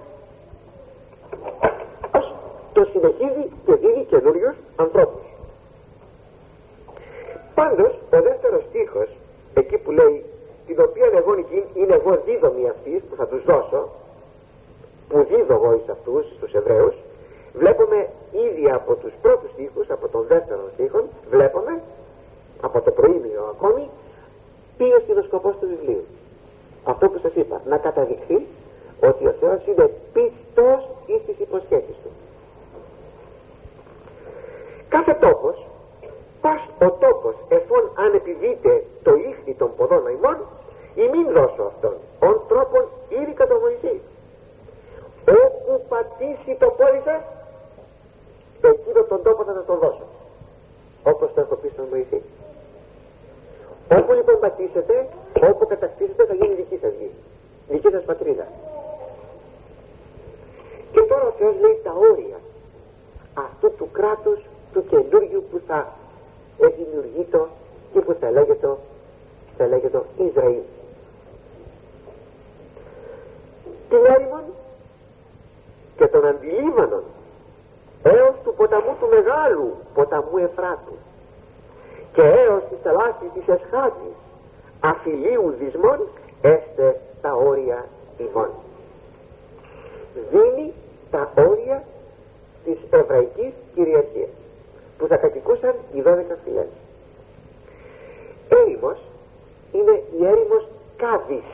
το συνεχίζει και δίδει καινούριους ανθρώπους. Πάντως ο δεύτερος στίχος, εκεί που λέει την οποία εγώ είναι εγώ δίδομη αυτής που θα τους δώσω, που δίδω εγώ εις αυτούς, στους Εβραίους, βλέπουμε ήδη από τους πρώτους στίχους, από τον δεύτερο στίχο, βλέπουμε από το προήμιο ακόμη, ποιος είναι ο σκοπός του βιβλίου. Αυτό που σας είπα, να καταδειχθεί ότι ο Θεός είναι πιστός εις τις υποσχέσεις του. Κάθε τόπος, πας ο τόπος εφόν αν επιδείτε το ίχνη των ποδών αημών, ή μην δώσω αυτόν, ον τρόπον ήδη κατά Μωυσή. Όπου πατήσει το πόδι σας, εκείνο τον τόπο θα σας τον δώσω, όπως το έχω πει στον Μωυσή. Όπου λοιπόν πατήσετε, όπου κατακτήσετε, θα γίνει δική σας γη, δική σας πατρίδα. Και τώρα ο Θεός λέει τα όρια αυτού του κράτους του καινούριου που θα δημιουργείτο και που θα λέγεται, θα λέγεται Ισραήλ. Την έρημον και των αντιλίβανων έως του ποταμού του μεγάλου ποταμού Εφράτου και έως της θαλάσσης της Εσχάτης αφιλίου δυσμών έστε τα όρια ημών. Δίνει τα όρια της εβραϊκής κυριαρχίας που θα κατοικούσαν οι δώδεκα φυλές. Έρημος είναι η έρημος Κάδης,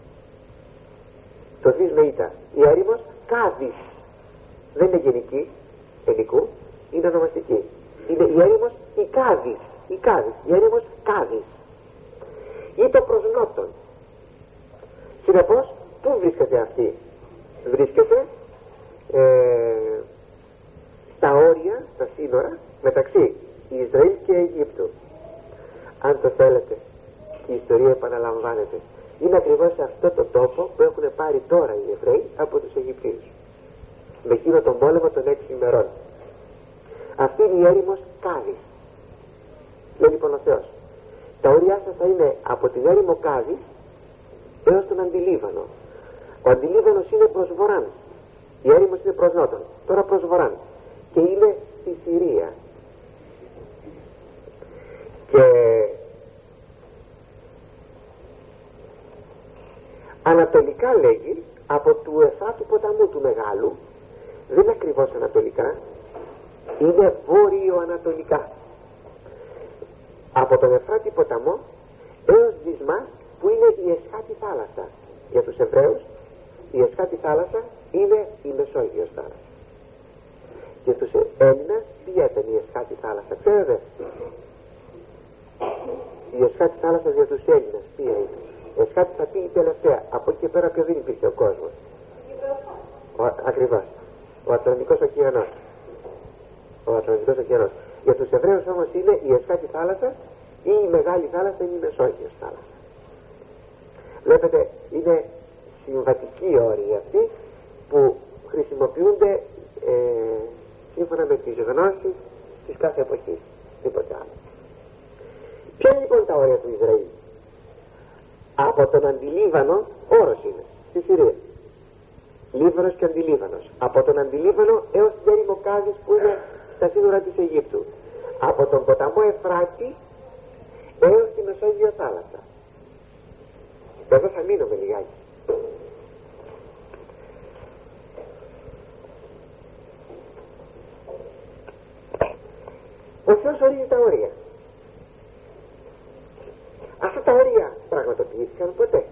το δις με ήτα, η έρημος Κάδης, δεν είναι γενική ελληνικού, είναι ονομαστική, είναι η έρημος η Κάδης, η Κάδης, η έρημος Κάδης ή το προς νότον. Συνεπώς πού βρίσκεται αυτή? Βρίσκεται ε, στα όρια, στα σύνορα μεταξύ Ισραήλ και Αιγύπτου. Αν το θέλετε, η ιστορία επαναλαμβάνεται. Είναι ακριβώς σε αυτό το τόπο που έχουν πάρει τώρα οι Εβραίοι από τους Αιγυπτίους με εκείνο τον πόλεμο των έξι ημερών. Αυτή είναι η έρημος Κάδης. Λέει λοιπόν ο Θεός, τα όρια σας θα είναι από την έρημο Κάδης έως τον Αντιλίβανο. Ο Αντιλίβανος είναι προς βορράν, η έρημος είναι προς νότον, τώρα προς βορράν και είναι στη Συρία. Και ανατολικά λέγει από του Εφράτου ποταμού του μεγάλου, δεν είναι ακριβώς ανατολικά, είναι βόρειο-ανατολικά, από τον Εφράτη ποταμό έως Δυσμάς που είναι η Εσχάτη θάλασσα. Για τους Εβραίους η Εσχάτη θάλασσα είναι η Μεσόγειος θάλασσα. Για τους Έλληνας τι ήταν η Εσχάτη θάλασσα, ξέρετε? Η Εσχάτη θάλασσα για τους Έλληνες τι είναι? Η Εσχάτη θα πει η τελευταία, από εκεί και πέρα πιο δεν υπήρχε ο κόσμος. Ο, ακριβώς, ο Ατλαντικός ωκεανός. Ο Ατλαντικός ωκεανός. Για τους Εβραίους όμως είναι η Εσχάτη θάλασσα ή η Μεγάλη θάλασσα ή η Μεσόγειος θάλασσα. Βλέπετε, είναι συμβατικοί όροι αυτοί που χρησιμοποιούνται ε, σύμφωνα με τις γνώσεις της κάθε εποχής, τίποτε άλλο. Ποια είναι λοιπόν τα όρια του Ισραήλ? Από τον Αντιλίβανο, όρος είναι, στη Συρία. Λίβανος και Αντιλίβανος. Από τον Αντιλίβανο έως την έρημο Κάδης που είναι στα σύνορα της Αιγύπτου. Από τον ποταμό Εφράτη έως τη Μεσόγειο θάλασσα. Εδώ θα μείνουμε λιγάκι. Ο Θεός ορίζει τα όρια. Αυτά τα όρια πραγματοποιήθηκαν ποτέ?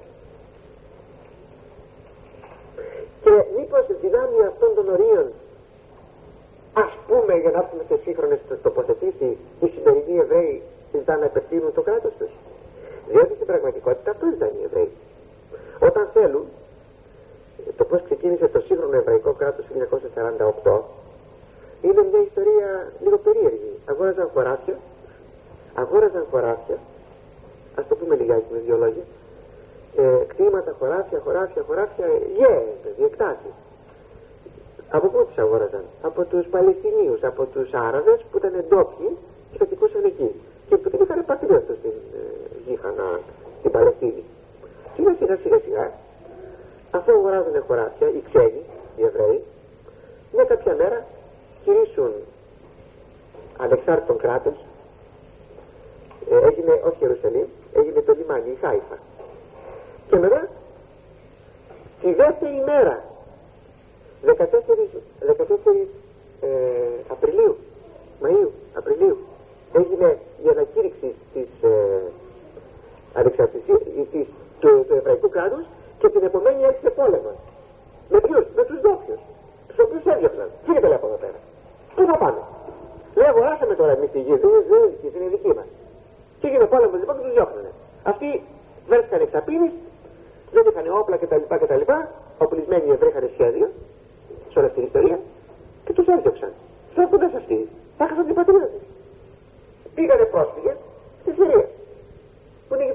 Και μήπως δυνάμει αυτών των ορίων, ας πούμε, για να έρθουμε σε σύγχρονες τοποθετήσεις, οι σημερινοί Εβραίοι ζητάνε να επεκτείνουν το κράτος τους? Διότι στην πραγματικότητα αυτό ήταν οι Εβραίοι. Όταν θέλουν, το πώς ξεκίνησε το σύγχρονο εβραϊκό κράτος το χίλια εννιακόσια σαράντα οκτώ είναι μια ιστορία λίγο περίεργη. Αγόραζαν χωράφια, αγόραζαν χωράφια, ας το πούμε λιγάκι με δύο λόγια, ε, κτήματα, χωράφια, χωράφια, χωράφια, γέες, εκτάσεις. Από πού τους αγόραζαν? Από τους Παλαιστινίους, από τους Άραβες που ήταν ντόπιοι και κατοικούσαν εκεί και που την είχαν πατρίδα τους στην ε, Γήχανα, στην Παλαιστίνη. Σιγά σιγά σιγά σιγά, αφού αγοράζουν χωράφια οι ξένοι, οι Εβραίοι, μια κάποια μέρα κηρύσσουν ανεξάρτητο κράτος. Ε, έγινε όχι Ιερουσαλήμ, έγινε το λιμάνι, η Χάιφα. Και μετά τη δεύτερη μέρα, δεκατέσσερις ε, Απριλίου, Μαΐου, Απριλίου, έγινε η ανακήρυξη της ε, ανεξαρτησίας της, του, του εβραϊκού κράτους και την επομένη άρχισε πόλεμο. Με ποιους? Με τους ντόπιους, τους οποίους έδιωξαν. Φύγετε λέει από εδώ πέρα. Πού θα πάμε? Λέει αγοράσαμε τώρα εμείς τη γη, δεν είναι δική, είναι δική μας. Και έγινε πόλεμο λοιπόν και τους διώχνανε. Αυτοί βρέθηκαν εξαπίνης, δεν είχαν όπλα κτλ. κτλ. Οπλισμένοι οι Εβραίοι είχαν σχέδιο σε όλη αυτή την ιστορία και τους έδιωξαν. Στρέφοντας αυτοί, θα έχασαν την πατρίδα τους. Πήγανε πρόσφυγες στη Συρία, που είναι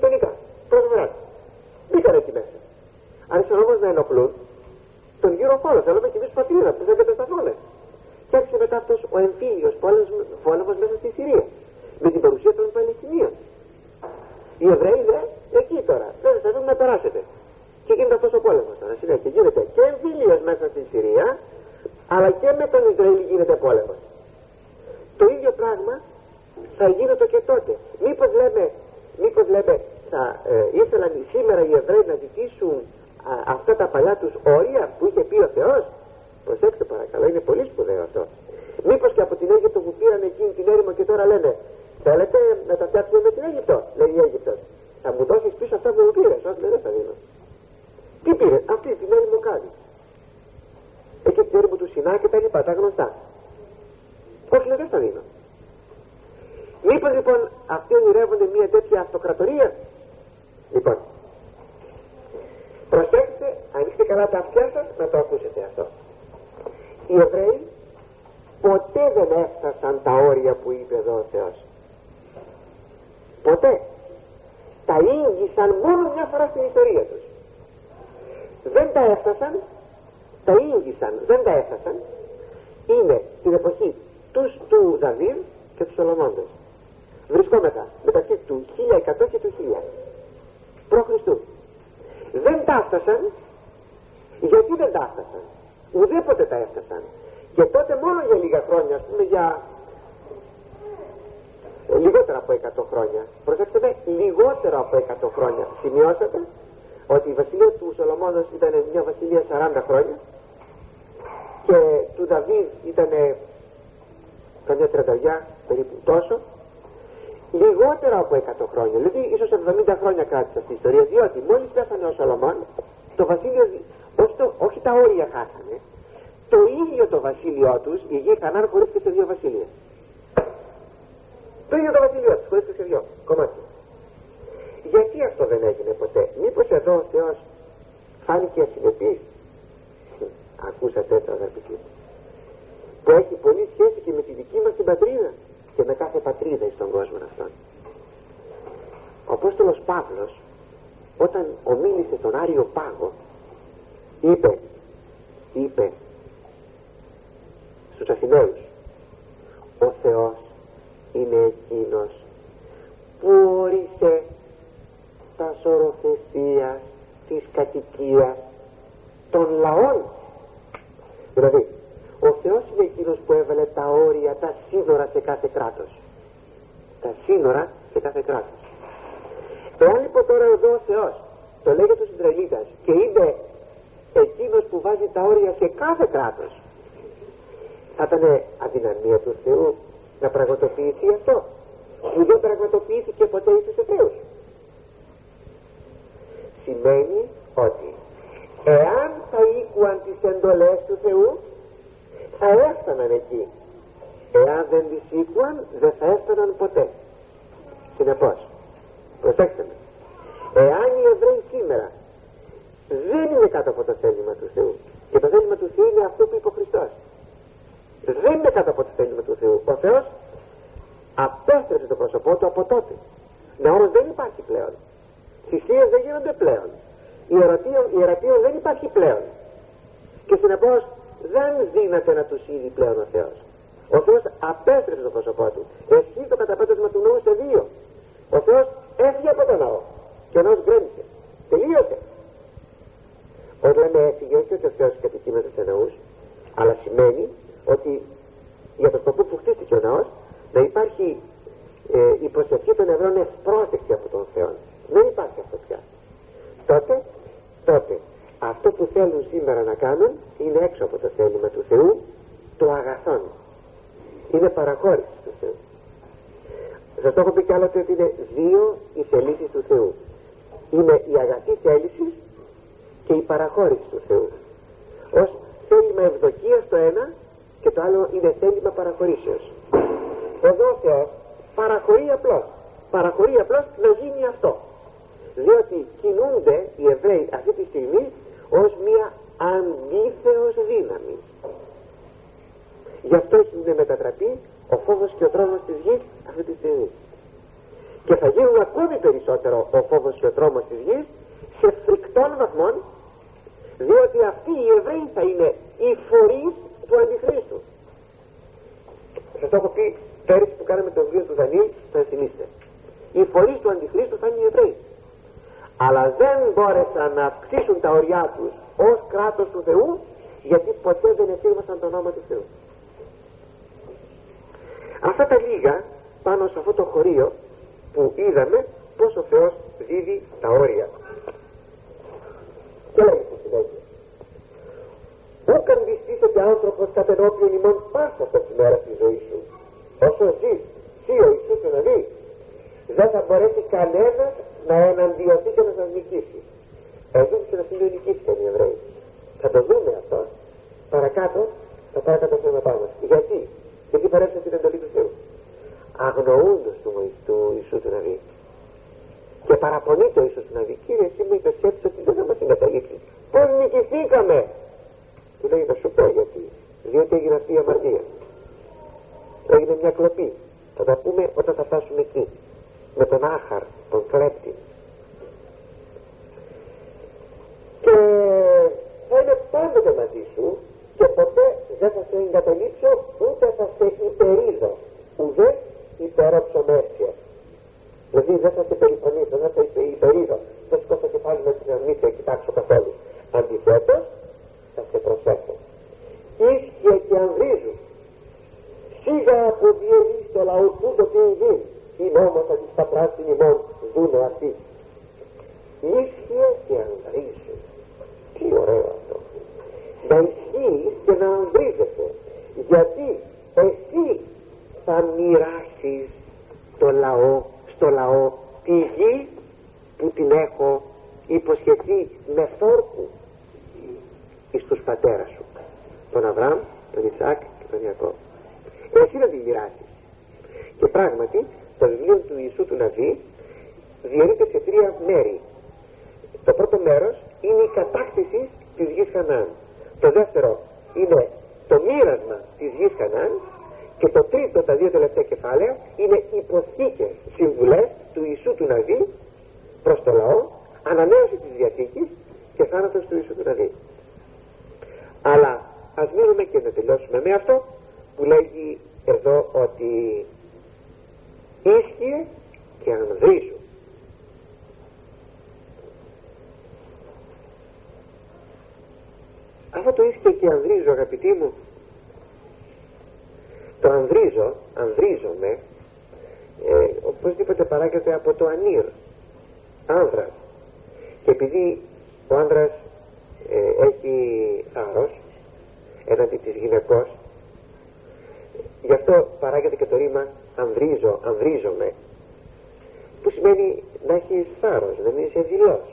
θέλουμε κι εμείς πατρίδα που δεν κατασταθούμε. Και άρχισε μετά αυτός ο εμφύλιος πόλεμος μέσα στη Συρία με την παρουσία των Παλαιστινίων. Οι Εβραίοι δε εκεί τώρα δεν σας να περάσετε. Και γίνεται αυτός ο πόλεμος τώρα συνέχεια. Γίνεται και εμφύλιος μέσα στη Συρία, αλλά και με τον Ισραήλ γίνεται πόλεμος. Το ίδιο πράγμα θα γίνεται και τότε. Μήπως λέμε, μήπως λέμε θα ε, ήθελαν σήμερα οι Εβραίοι να ζητήσουν α, αυτά τα παλιά τους όρια που είχε πει ο Θεός. Προσέξτε παρακαλώ, είναι πολύ σπουδαίο αυτό. Μήπως και από την Αίγυπτο που πήραν εκείνη την έρημο και τώρα λένε θέλετε να τα φτιάξουμε με την Αίγυπτο, λέει η Αίγυπτος. Θα μου δώσεις πίσω αυτά που μου πήρες, όχι δεν θα δίνω. Τι πήρε, αυτή την έρημο κάνει. Εκεί την έρημο του Σινά και τα λοιπά, τα γνωστά. Όχι λέει δεν θα δίνω. Μήπως λοιπόν αυτοί ονειρεύονται μια τέτοια αυτοκρατορία. Λοιπόν, προσέξτε, ανοίξτε καλά τα αυτιά σας να το ακούσετε αυτό. Οι Εβραίοι ποτέ δεν έφτασαν τα όρια που είπε εδώ ο Θεός. Ποτέ. Τα ήγγισαν μόνο μια φορά στην ιστορία τους. Δεν τα έφτασαν, τα ήγγισαν, δεν τα έφτασαν. Είναι στην εποχή τους του Δαβίδ και του Σολομώντος. Βρισκόμεθα μεταξύ του χίλια εκατό και του χίλια προ Χριστού. Δεν τα έφτασαν. Γιατί δεν τα έφτασαν? Ουδέποτε τα έφτασαν. Και τότε μόνο για λίγα χρόνια, ας πούμε για ε, λιγότερα από εκατό χρόνια. Προσέξτε με, λιγότερα από εκατό χρόνια. Σημειώσατε ότι η βασιλεία του Σολομώντος ήταν μια βασιλεία σαράντα χρόνια και του Δαβίδ ήταν καμιά τριανταριά περίπου τόσο. Λιγότερα από εκατό χρόνια, δηλαδή ίσως εβδομήντα χρόνια κράτησε αυτή η ιστορία, διότι μόλις πέθανε ο Σολομών, το βασίλειο, όχι, το, όχι τα όρια χάσανε, το ίδιο το βασίλειό τους, η γη Χανάν χωρίστηκε σε δύο βασίλειες. Το ίδιο το βασίλειό τους χωρίστηκε σε δύο κομμάτια. Γιατί αυτό δεν έγινε ποτέ? Μήπως εδώ ο Θεός φάνηκε ασυνεπής? Ακούσατε το αγαπητοί, που έχει πολύ σχέση και με τη δική μας την πατρίδα και με κάθε πατρίδα στον κόσμο αυτόν. Ο Απόστολος Παύλος όταν ομίλησε στον Άριο Πάγο είπε είπε στους Αθηναίους, ο Θεός είναι εκείνος που όρισε τα σωροθεσίας της κατοικίας των λαών. Δηλαδή ο Θεός είναι εκείνος που έβαλε τα όρια, τα σύνορα σε κάθε κράτος. Τα σύνορα σε κάθε κράτος. Εάν λοιπόν τώρα εδώ ο Θεός το λέγει τους Ισραηλίτας και είναι εκείνος που βάζει τα όρια σε κάθε κράτος, θα ήταν αδυναμία του Θεού να πραγματοποιηθεί αυτό, που δεν πραγματοποιήθηκε ποτέ στους Εβραίους? Σημαίνει ότι εάν θα ήκουαν τις εντολές του Θεού θα έφταναν εκεί. Εάν δεν τις ήκουαν δεν θα έφταναν ποτέ. Συνεπώς, προσέξτε με, εάν οι Εβραίοι σήμερα δεν είναι κάτω από το θέλημα του Θεού, και το θέλημα του Θεού είναι αυτό που είπε ο Χριστός, δεν είναι κάτω από το θέλημα του Θεού, ο Θεός απέστρεψε το πρόσωπό του από τότε. Ναός δεν υπάρχει πλέον, θυσίες δεν γίνονται πλέον, ιερατείο δεν υπάρχει πλέον, και συνεπώς δεν δύναται να τους είδει πλέον ο Θεός. Ο Θεός απέστρεψε το πρόσωπό του. Εσύ το καταπέτασμα του ναού σε δύο. Ο Θεός έφυγε από το ναό και ο ναός γκρέμισε. Τελείωσε. Όταν λέμε έφυγε, όχι ότι ο Θεός κατοικεί σε ναούς, αλλά σημαίνει ότι για το σκοπό που χτίστηκε ο ναός να υπάρχει ε, η προσευχή των Εβραίων ευπρόσδεκτη από τον Θεό. Δεν υπάρχει αυτό πια. Τότε, τότε αυτό που θέλουν σήμερα να κάνουν είναι έξω από το θέλημα του Θεού, το αγαθόν. Είναι παραχώρηση του Θεού. Σας το έχω πει κι άλλοτε ότι είναι δύο οι θελήσεις του Θεού. Είναι η αγαθή θέληση και η παραχώρηση του Θεού. Ως θέλημα ευδοκίας το ένα και το άλλο είναι θέλημα παραχωρήσεως. Εδώ ο Θεός παραχωρεί απλώς. Παραχωρεί απλώς να γίνει αυτό. Διότι κινούνται οι Εβραίοι αυτή τη στιγμή ως μια αντίθεος δύναμη. Γι' αυτό έχουν μετατραπεί ο φόβος και ο τρόμος της γης αυτή τη στιγμή. Και θα γίνουν ακόμη περισσότερο ο φόβος και ο τρόμος της γης σε φρικτών βαθμών, διότι αυτοί οι Εβραίοι θα είναι οι φορείς του Αντιχρίστου. Σας το έχω πει πέρυσι που κάναμε το βιβλίο του Δανίλ, θα θυμίστε. Οι φορείς του Αντιχρίστου θα είναι οι Εβραίοι. Αλλά δεν μπόρεσαν να αυξήσουν τα ωριά τους ως κράτος του Θεού, γιατί ποτέ δεν εφήρμασαν το όνομα του Θεού. Αυτά τα λίγα πάνω σε αυτό το χωρίο που είδαμε πως ο Θεός δίδει τα όρια. Και λέγει στη συνέχεια: ούκαν δυστήσεται άνθρωπος κατ' ενώπιον ημών πάσα τα ημέρα της ζωής σου. Όσο ζεις, σύ ο Ιησούς να δει, δεν θα μπορέσει κανένας να εναντιωθεί και να σας νικήσει. Εδώ σε ένα σημείο νικήθηκαν οι Εβραίοι. Θα το δούμε αυτό παρακάτω, τα παρακάτω θέματα μας. Γιατί, γιατί παρέψαν την εντολή του Θεού. Αγνοούντος του, του Ιησού του Ναβί. Και παραπονείται ο Ιησούς του Ναβί: Κύριε, εσύ μου είπες έτσι ότι δεν θα μας εγκαταλείψεις. Πώς νικηθήκαμε? Του λέει: να σου πω γιατί. Διότι έγινε αυτή η αμαρτία. Έγινε μια κλοπή. Θα τα πούμε όταν θα φτάσουμε εκεί. Με τον Άχαρ, τον κλέπτη. Και θα είναι πάντοτε μαζί σου και ποτέ δεν θα σε εγκαταλείψω, ούτε θα σε υπερίζω, ούτε υπερόψομέρσια. Δηλαδή δεν θα σε περιφωνήσω, δεν θα σε υπερίζω, θα σηκώσω το κεφάλι με την αρμή και κοιτάξω καθόλου. Αντιθέτως θα σε προσέχω. Ίσχυε και ανδρίζουν. Σίγα από διελεί στο λαό τούτο τι γίνει. Είναι όμως ότι στα πράσινη ημών δούνε αυτοί. Ίσχυε και ανδρίζουν. Τι ωραίο αυτό. Να ισχύεις και να ανδρίζεσαι. Γιατί εσύ θα μοιράσεις το λαό, στο λαό τη γη που την έχω υποσχεθεί με φόρκου εις τους πατέρας σου, τον Αβραάμ, τον Ισαάκ και τον Ιακώβ. Εσύ να τη μοιράσεις. Και πράγματι το βιβλίο του Ιησού του Ναβί διαιρείται σε τρία μέρη. Το πρώτο μέρος είναι η κατάκτηση της γης Χαναάν. Το δεύτερο είναι το μοίρασμα της γης Χαναάν. Και το τρίτο, τα δύο τελευταία κεφάλαια, είναι υποσχήκες συμβουλές του Ιησού του Ναβί προς το λαό, ανανέωση της Διαθήκης και θάνατος του Ιησού του Ναβί. Αλλά ας μείνουμε και να τελειώσουμε με αυτό που λέγει εδώ ότι ίσχυε και ανδρίζουν. Αυτό το ίσχυε και ανδρίζω, αγαπητοί μου, το ανδρίζω, ανδρίζομαι, ε, οπωσδήποτε παράγεται από το ανήρ, άνδρας. Και επειδή ο άνδρας ε, έχει θάρρος έναντι της γυναικός, γι' αυτό παράγεται και το ρήμα ανδρίζω, ανδρίζομαι, που σημαίνει να έχεις θάρρος, να μην είσαι δειλός.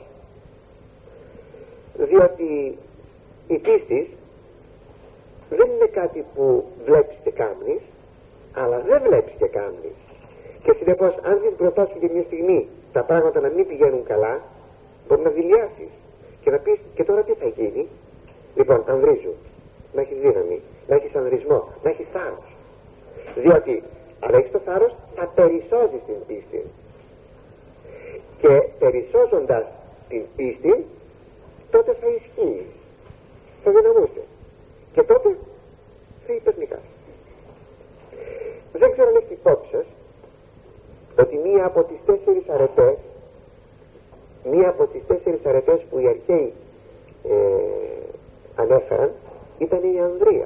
Διότι η πίστη δεν είναι κάτι που βλέπεις και κάμνεις, αλλά δεν βλέπεις και κάμνεις. Και συνεπώς αν δεις μπροστά σου για μια στιγμή τα πράγματα να μην πηγαίνουν καλά, μπορεί να δειλιάσεις και να πεις και τώρα τι θα γίνει. Λοιπόν, ανδρίζουν, να έχεις δύναμη, να έχεις ανδρισμό, να έχεις θάρρος. Διότι αν έχεις το θάρρος θα περισσώσεις την πίστη. Και περισσώζοντας την πίστη, τότε θα ισχύεις, θα δυναμούσε. Και τότε θα υπερνικάς. Δεν ξέρω αν έχετε υπόψη σας ότι μία από τις τέσσερις αρετές μία από τις τέσσερις αρετές που οι αρχαίοι ε, ανέφεραν ήταν η ανδρεία.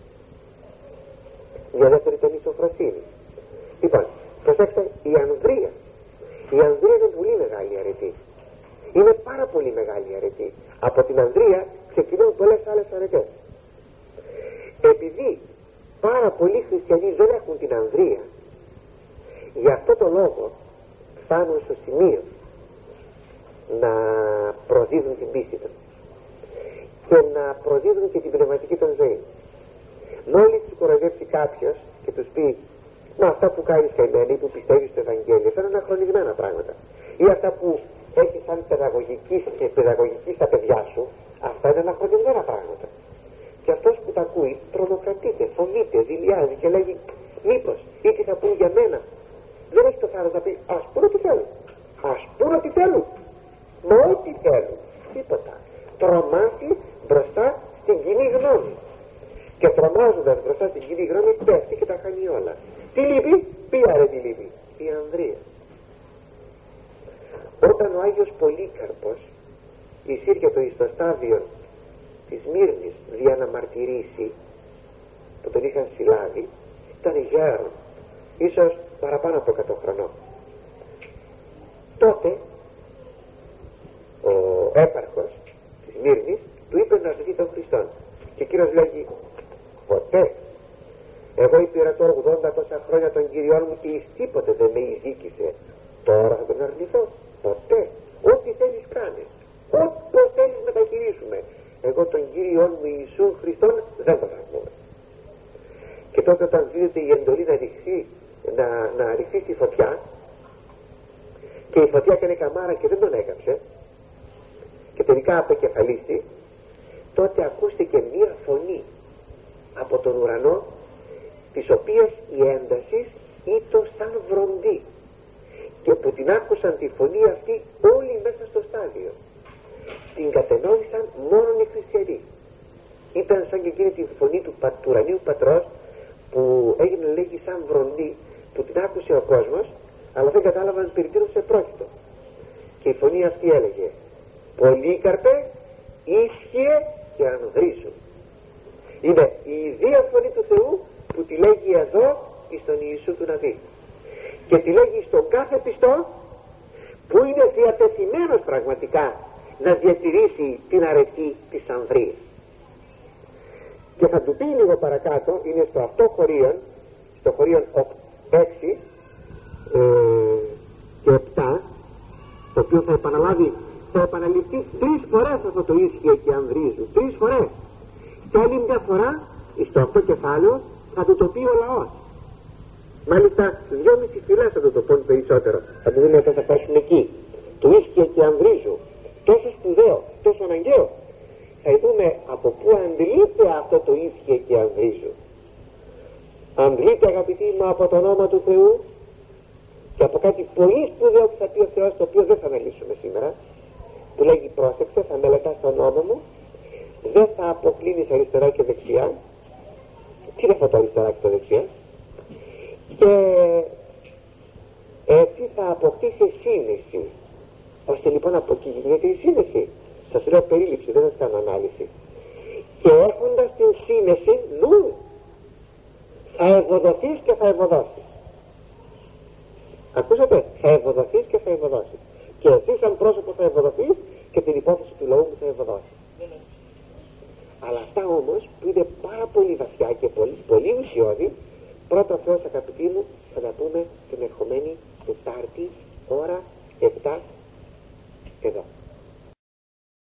Η δεύτερη ήταν η σοφροσύνη. Λοιπόν, προσέξτε, η ανδρεία η ανδρεία είναι πολύ μεγάλη αρετή. Είναι πάρα πολύ μεγάλη αρετή. Από την ανδρεία ξεκινούν πολλές άλλες αρετές. Επειδή πάρα πολλοί χριστιανοί δεν έχουν την ανδρεία, γι' αυτό το λόγο φτάνουν στο σημείο να προδίδουν την πίστη τους και να προδίδουν και την πνευματική των ζωή. Μόλις τους κοροϊδέψει κάποιος και τους πει «Μα αυτά που κάνεις καημένη, που πιστεύεις στο Ευαγγέλιο, θα είναι αναχρονισμένα πράγματα, ή αυτά που έχεις σαν παιδαγωγική και παιδαγωγική στα παιδιά σου, αυτά είναι αναχρονισμένα πράγματα». Και αυτός που τα ακούει τρομοκρατείται, φοβείται, δειλιάζει και λέγει «Μήπως ή τι θα πούν για μένα». Δεν έχει το θάρρος να πει «Ας πούν ό,τι θέλουν, ας πούν ό,τι θέλουν». Μα ό,τι θέλουν, τίποτα. τρομάσει μπροστά στην κοινή γνώμη. Και τρομάζοντας μπροστά στην κοινή γνώμη πέφτει και τα χάνει όλα. Τι λείπει? Ποια ρε τι λείπει? Η ανδρεία. Όταν ο Άγιος Πολύκαρπος εισήρχεται εις το στάδιο της Μύρνης για να μαρτυρήσει, που τον είχαν συλλάβει, ήταν γέρον, ίσως παραπάνω από εκατό χρονών. Τότε ο έπαρχος της Μύρνης του είπε να δει τον Χριστόν, και ο κύριος λέγει, ποτέ. Εγώ υπηρετώ ογδόντα τόσα χρόνια των Κυριών μου και εις τίποτε δεν με εισδίκησε. Τώρα θα τον αρνηθώ? Ποτέ. Ό,τι θέλεις κάνε, όπως θέλεις μεταχειρίσουμε, εγώ τον Κύριον μου Ιησού Χριστόν δεν τον αρνούμαι. Και τότε όταν δίδεται η εντολή να ρηχθεί, να, να ρηχθεί στη φωτιά, και η φωτιά έκανε καμάρα και δεν τον έκαψε και τελικά απεκεφαλίστη, τότε ακούστηκε μία φωνή από τον ουρανό, της οποίας η ένταση ήταν σαν βροντί, και που την άκουσαν τη φωνή αυτή όλοι μέσα στο στάδιο. Την κατενόησαν μόνον οι χριστιανοί. Ήταν σαν και εκείνη τη φωνή του, του ουρανίου πατρός, που έγινε λέγει σαν βροντί, που την άκουσε ο κόσμος, αλλά δεν κατάλαβαν περί τίνος επρόκειτο. Και η φωνή αυτή έλεγε, Πολύκαρπε, ίσχυε και ανδρήσου. Είναι η ιδία φωνή του Θεού που τη λέγει εδώ εις τον Ιησού του Ναβί, και τη λέγει στον κάθε πιστό που είναι διατεθειμένος πραγματικά να διατηρήσει την αρετή της ανδρείας. Και θα του πει λίγο παρακάτω, είναι στο αυτό χωρίον, στο χωρίον έξι ε, και επτά, το οποίο θα επαναλάβει, θα επαναληφθεί τρεις φορές αυτό το ίσχυε και ανδρίζου, τρεις φορές. Και άλλη μια φορά στο αυτό κεφάλαιο θα του το πει ο λαός. Μάλιστα δυόμιση φυλές θα του το πούν περισσότερο, θα το δούμε όταν θα φτάσουν εκεί. Το ίσχυε και ανδρίζου, τόσο σπουδαίο, τόσο αναγκαίο. Θα δούμε από πού αντλείται αυτό το ίσχυε και ανδρίζου. Αντλείται, αγαπητοί μου, από το όνομα του Θεού και από κάτι πολύ σπουδαίο που θα πει ο Θεός, το οποίο δεν θα αναλύσουμε σήμερα, που λέγει, πρόσεξε, θα μελετάς τον νόμο μου, δεν θα αποκλίνεις αριστερά και δεξιά. Τι είναι αυτό το αριστερά και το δεξιά? Και έτσι θα αποκτήσει σύνεση, ώστε λοιπόν από εκεί γίνεται η σύνεση. Σας λέω περίληψη, δεν σας κάνω ανάλυση. Και έχοντας την σύνεση, νου, θα ευωδοθείς και θα ευωδώσεις. Ακούσατε, θα ευωδοθείς και θα ευωδώσεις. Και εσύ σαν πρόσωπο θα ευωδοθείς και την υπόθεση του λαού μου θα ευωδώσεις. Αλλά αυτά όμως που είναι πάρα πολύ βαθιά και πολύ, πολύ ουσιώδη, πρώτα Θεός, αγαπητοί μου, θα τα πούμε την ερχομένη Τετάρτη ώρα επτά